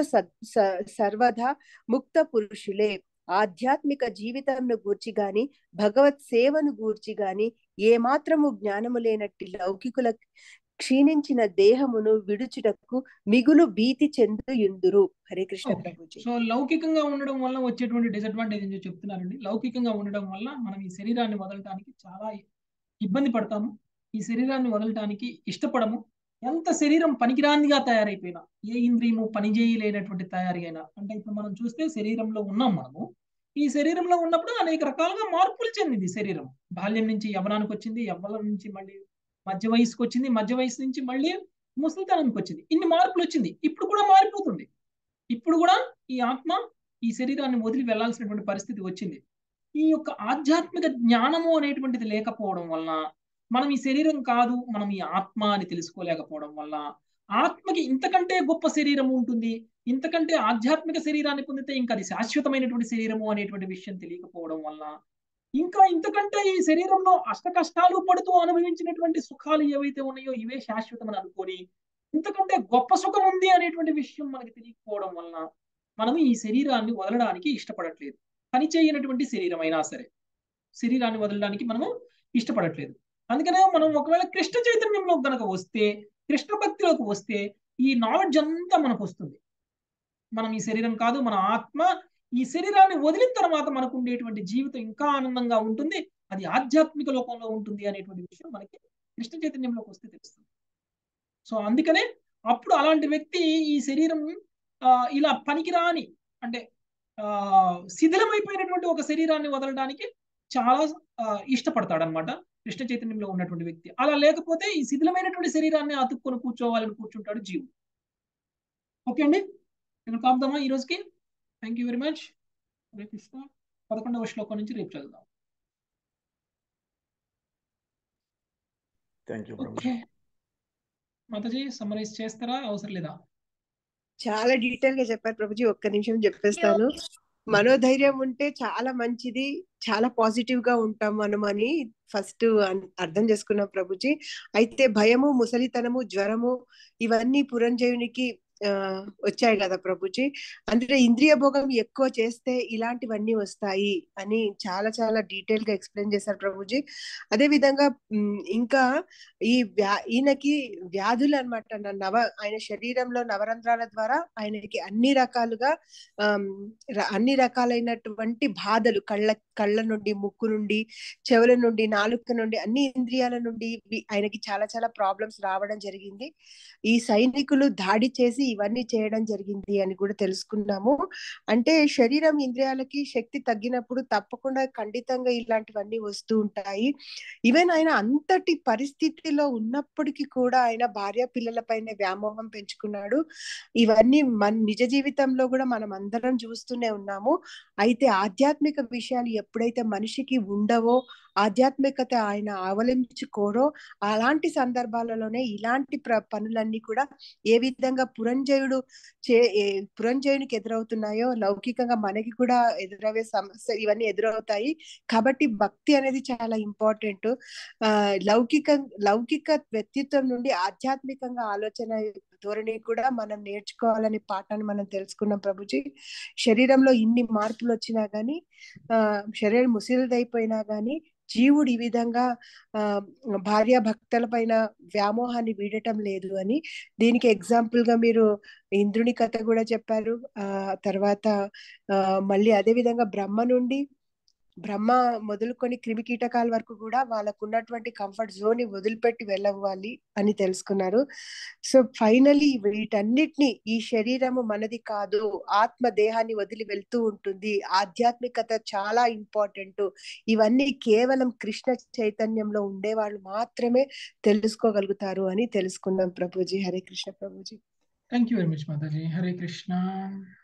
సర్వదా ముక్త పురుషులే. ఆధ్యాత్మిక జీవితంను గూర్చి గాని భగవత్ సేవను గూర్చి గాని ఏమాత్రము జ్ఞానము లేనట్టి లౌకికుల క్షీణించిన దేహమును విడుచుటకు మిగులు భీతి చెందుయుందురు. హరే కృష్ణ ప్రభుజీ. సో లౌకికంగా ఉండడం వల్ల వచ్చేటువంటి డిసడ్వాంటేజ్ ఏంటో చెప్తున్నారండి. లౌకికంగా ఉండడం వల్ల మనం ఈ శరీరాన్ని వదలటానికి చాలా ఇబ్బంది పడతాము. ఈ శరీరాన్ని వదలటానికి ఇష్టపడము. ఎంత శరీరం పనికిరానిదిగా తయారైపోయినా, ఏ ఇంద్రియము పనిచేయలేనటువంటి తయారీ అయినా, అంటే ఇప్పుడు మనం చూస్తే శరీరంలో ఉన్నాం మనము. ఈ శరీరంలో ఉన్నప్పుడు అనేక రకాలుగా మార్పులు చెందింది శరీరం. బాల్యం నుంచి యవ్వనానికి వచ్చింది, యవ్వనం నుంచి మళ్ళీ మధ్య వయసుకు వచ్చింది, మధ్య వయసు నుంచి మళ్ళీ ముసలితనానికి వచ్చింది. ఇన్ని మార్పులు వచ్చింది. ఇప్పుడు కూడా మారిపోతుంది. ఇప్పుడు కూడా ఈ ఆత్మ ఈ శరీరాన్ని వదిలి వెళ్లాల్సినటువంటి పరిస్థితి వచ్చింది. ఈ యొక్క ఆధ్యాత్మిక జ్ఞానము అనేటువంటిది లేకపోవడం వలన, మనం ఈ శరీరం కాదు, మనం ఈ ఆత్మ అని తెలుసుకోలేకపోవడం వల్ల, ఆత్మకి ఇంతకంటే గొప్ప శరీరం ఉంటుంది, ఇంతకంటే ఆధ్యాత్మిక శరీరాన్ని పొందితే ఇంకా అది శాశ్వతమైనటువంటి శరీరము అనేటువంటి విషయం తెలియకపోవడం వల్ల, ఇంకా ఇంతకంటే ఈ శరీరంలో అష్ట కష్టాలు పడుతూ అనుభవించినటువంటి సుఖాలు ఏవైతే ఉన్నాయో ఇవే శాశ్వతమని అనుకొని, ఇంతకంటే గొప్ప సుఖం ఉంది అనేటువంటి విషయం మనకి తెలియకపోవడం వలన మనం ఈ శరీరాన్ని వదలడానికి ఇష్టపడట్లేదు. పని చేయనటువంటి శరీరం అయినా సరే శరీరాన్ని వదలడానికి మనము ఇష్టపడట్లేదు. అందుకనే మనం ఒకవేళ కృష్ణ చైతన్యంలో గనక వస్తే, కృష్ణ భక్తిలోకి వస్తే ఈ నాలెడ్జ్ అంతా మనకు వస్తుంది. మనం ఈ శరీరం కాదు, మన ఆత్మ. ఈ శరీరాన్ని వదిలిన తర్వాత మనకు ఉండేటువంటి జీవితం ఇంకా ఆనందంగా ఉంటుంది, అది ఆధ్యాత్మిక లోకంలో ఉంటుంది అనేటువంటి విషయం మనకి కృష్ణ చైతన్యంలోకి వస్తే తెలుస్తుంది. సో అందుకనే అప్పుడు అలాంటి వ్యక్తి ఈ శరీరం ఇలా పనికిరాని, అంటే శిథిలమైపోయినటువంటి ఒక శరీరాన్ని వదలడానికి చాలా ఇష్టపడతాడనమాట కృష్ణ చైతన్యంలో ఉన్నటువంటి వ్యక్తి. అలా లేకపోతే ఈ శిథిలమైనటువంటి శరీరాన్ని అతుక్కొని కూర్చోవాలని కూర్చుంటాడు జీవుడు. ఓకే అండి, ఇక్కడ కాపుదామా ఈ రోజుకి. Thank you very much. Hare Krishna. 11వ శ్లోకం నుంచి రేపు చదువుదాం. Thank you. ఓకే. మాతాజీ సమ్మరైజ్ చేస్తారా, అవసరం లేదా? చాలా డీటెయిల్ గా చెప్పారు ప్రభుజీ. ఒక్క నిమిషం చెప్పేస్తాను. మనోధైర్యం ఉంటే చాలా మంచిది, చాలా పాజిటివ్ గా ఉంటాం మనం అని ఫస్ట్ అర్థం చేసుకున్నాం ప్రభుజీ. అయితే భయము, ముసలితనము, జ్వరము ఇవన్నీ పురంజయునికి వచ్చాయి కదా ప్రభుజీ. అంటే ఇంద్రియ భోగం ఎక్కువ చేస్తే ఇలాంటివన్నీ వస్తాయి అని చాలా చాలా డీటెయిల్ గా ఎక్స్ప్లెయిన్ చేశారు ప్రభుజీ. అదే విధంగా ఇంకా ఈయనకి వ్యాధులు అనమాట. ఆయన శరీరంలో నవరంధ్రాల ద్వారా ఆయనకి అన్ని రకాలుగా అన్ని రకాలైనటువంటి బాధలు, కళ్ళ నుండి, ముక్కు నుండి, చెవుల నుండి, నాలుక నుండి, అన్ని ఇంద్రియాల నుండి ఆయనకి చాలా చాలా ప్రాబ్లమ్స్ రావడం జరిగింది. ఈ సైనికులు దాడి చేసి ఇవన్నీ చేయడం జరిగింది అని కూడా తెలుసుకున్నాము. అంటే శరీరం, ఇంద్రియాలకి శక్తి తగ్గినప్పుడు తప్పకుండా ఖండితంగా ఇలాంటివన్నీ వస్తూ ఉంటాయి. ఈవెన్ ఆయన అంతటి పరిస్థితిలో ఉన్నప్పటికీ కూడా ఆయన భార్య పిల్లల పైన వ్యామోహం పెంచుకున్నాడు. ఇవన్నీ మన నిజ జీవితంలో కూడా మనం అందరం చూస్తూనే ఉన్నాము. అయితే ఆధ్యాత్మిక విషయాలు ఎప్పుడైతే మనిషికి ఉండవో, ఆధ్యాత్మికత ఆయన అవలంబించుకోరో, అలాంటి సందర్భాలలోనే ఇలాంటి పనులన్నీ కూడా ఏ విధంగా పురంజయునికి ఎదురవుతున్నాయో లౌకికంగా మనకి కూడా ఎదురవే సమస్య ఇవన్నీ ఎదురవుతాయి. కాబట్టి భక్తి అనేది చాలా ఇంపార్టెంట్. లౌకిక వ్యక్తిత్వం నుండి ఆధ్యాత్మికంగా ఆలోచన ధోరణి కూడా మనం నేర్చుకోవాలనే పాఠాన్ని మనం తెలుసుకున్నాం ప్రభుజీ. శరీరంలో ఇన్ని మార్పులు వచ్చినా గానీ, శరీరం ముసిలిదైపోయినా గానీ జీవుడు ఈ విధంగా భార్య భక్తుల పైన వ్యామోహాన్ని వీడటం లేదు అని, దీనికి ఎగ్జాంపుల్ గా మీరు ఇంద్రుని కథ కూడా చెప్పారు. తర్వాత మళ్ళీ అదే విధంగా బ్రహ్మ మొదలుకొని క్రిమి కీటకాల వరకు కూడా వాళ్ళకు ఉన్నటువంటి కంఫర్ట్ జోన్ ని వదిలిపెట్టి వెళ్ళవాలి అని తెలుసుకున్నారు. సో ఫైనలీ వీటన్నిటిని, ఈ శరీరము మనది కాదు, ఆత్మ దేహాన్ని వదిలి వెళ్తూ ఉంటుంది, ఆధ్యాత్మికత చాలా ఇంపార్టెంట్, ఇవన్నీ కేవలం కృష్ణ చైతన్యంలో ఉండే వాళ్ళు మాత్రమే తెలుసుకోగలుగుతారు అని తెలుసుకున్నాం ప్రభుజీ. హరే కృష్ణ ప్రభుజీ. థ్యాంక్ యూ వెరీ మచ్ మాతాజీ. హరే కృష్ణ.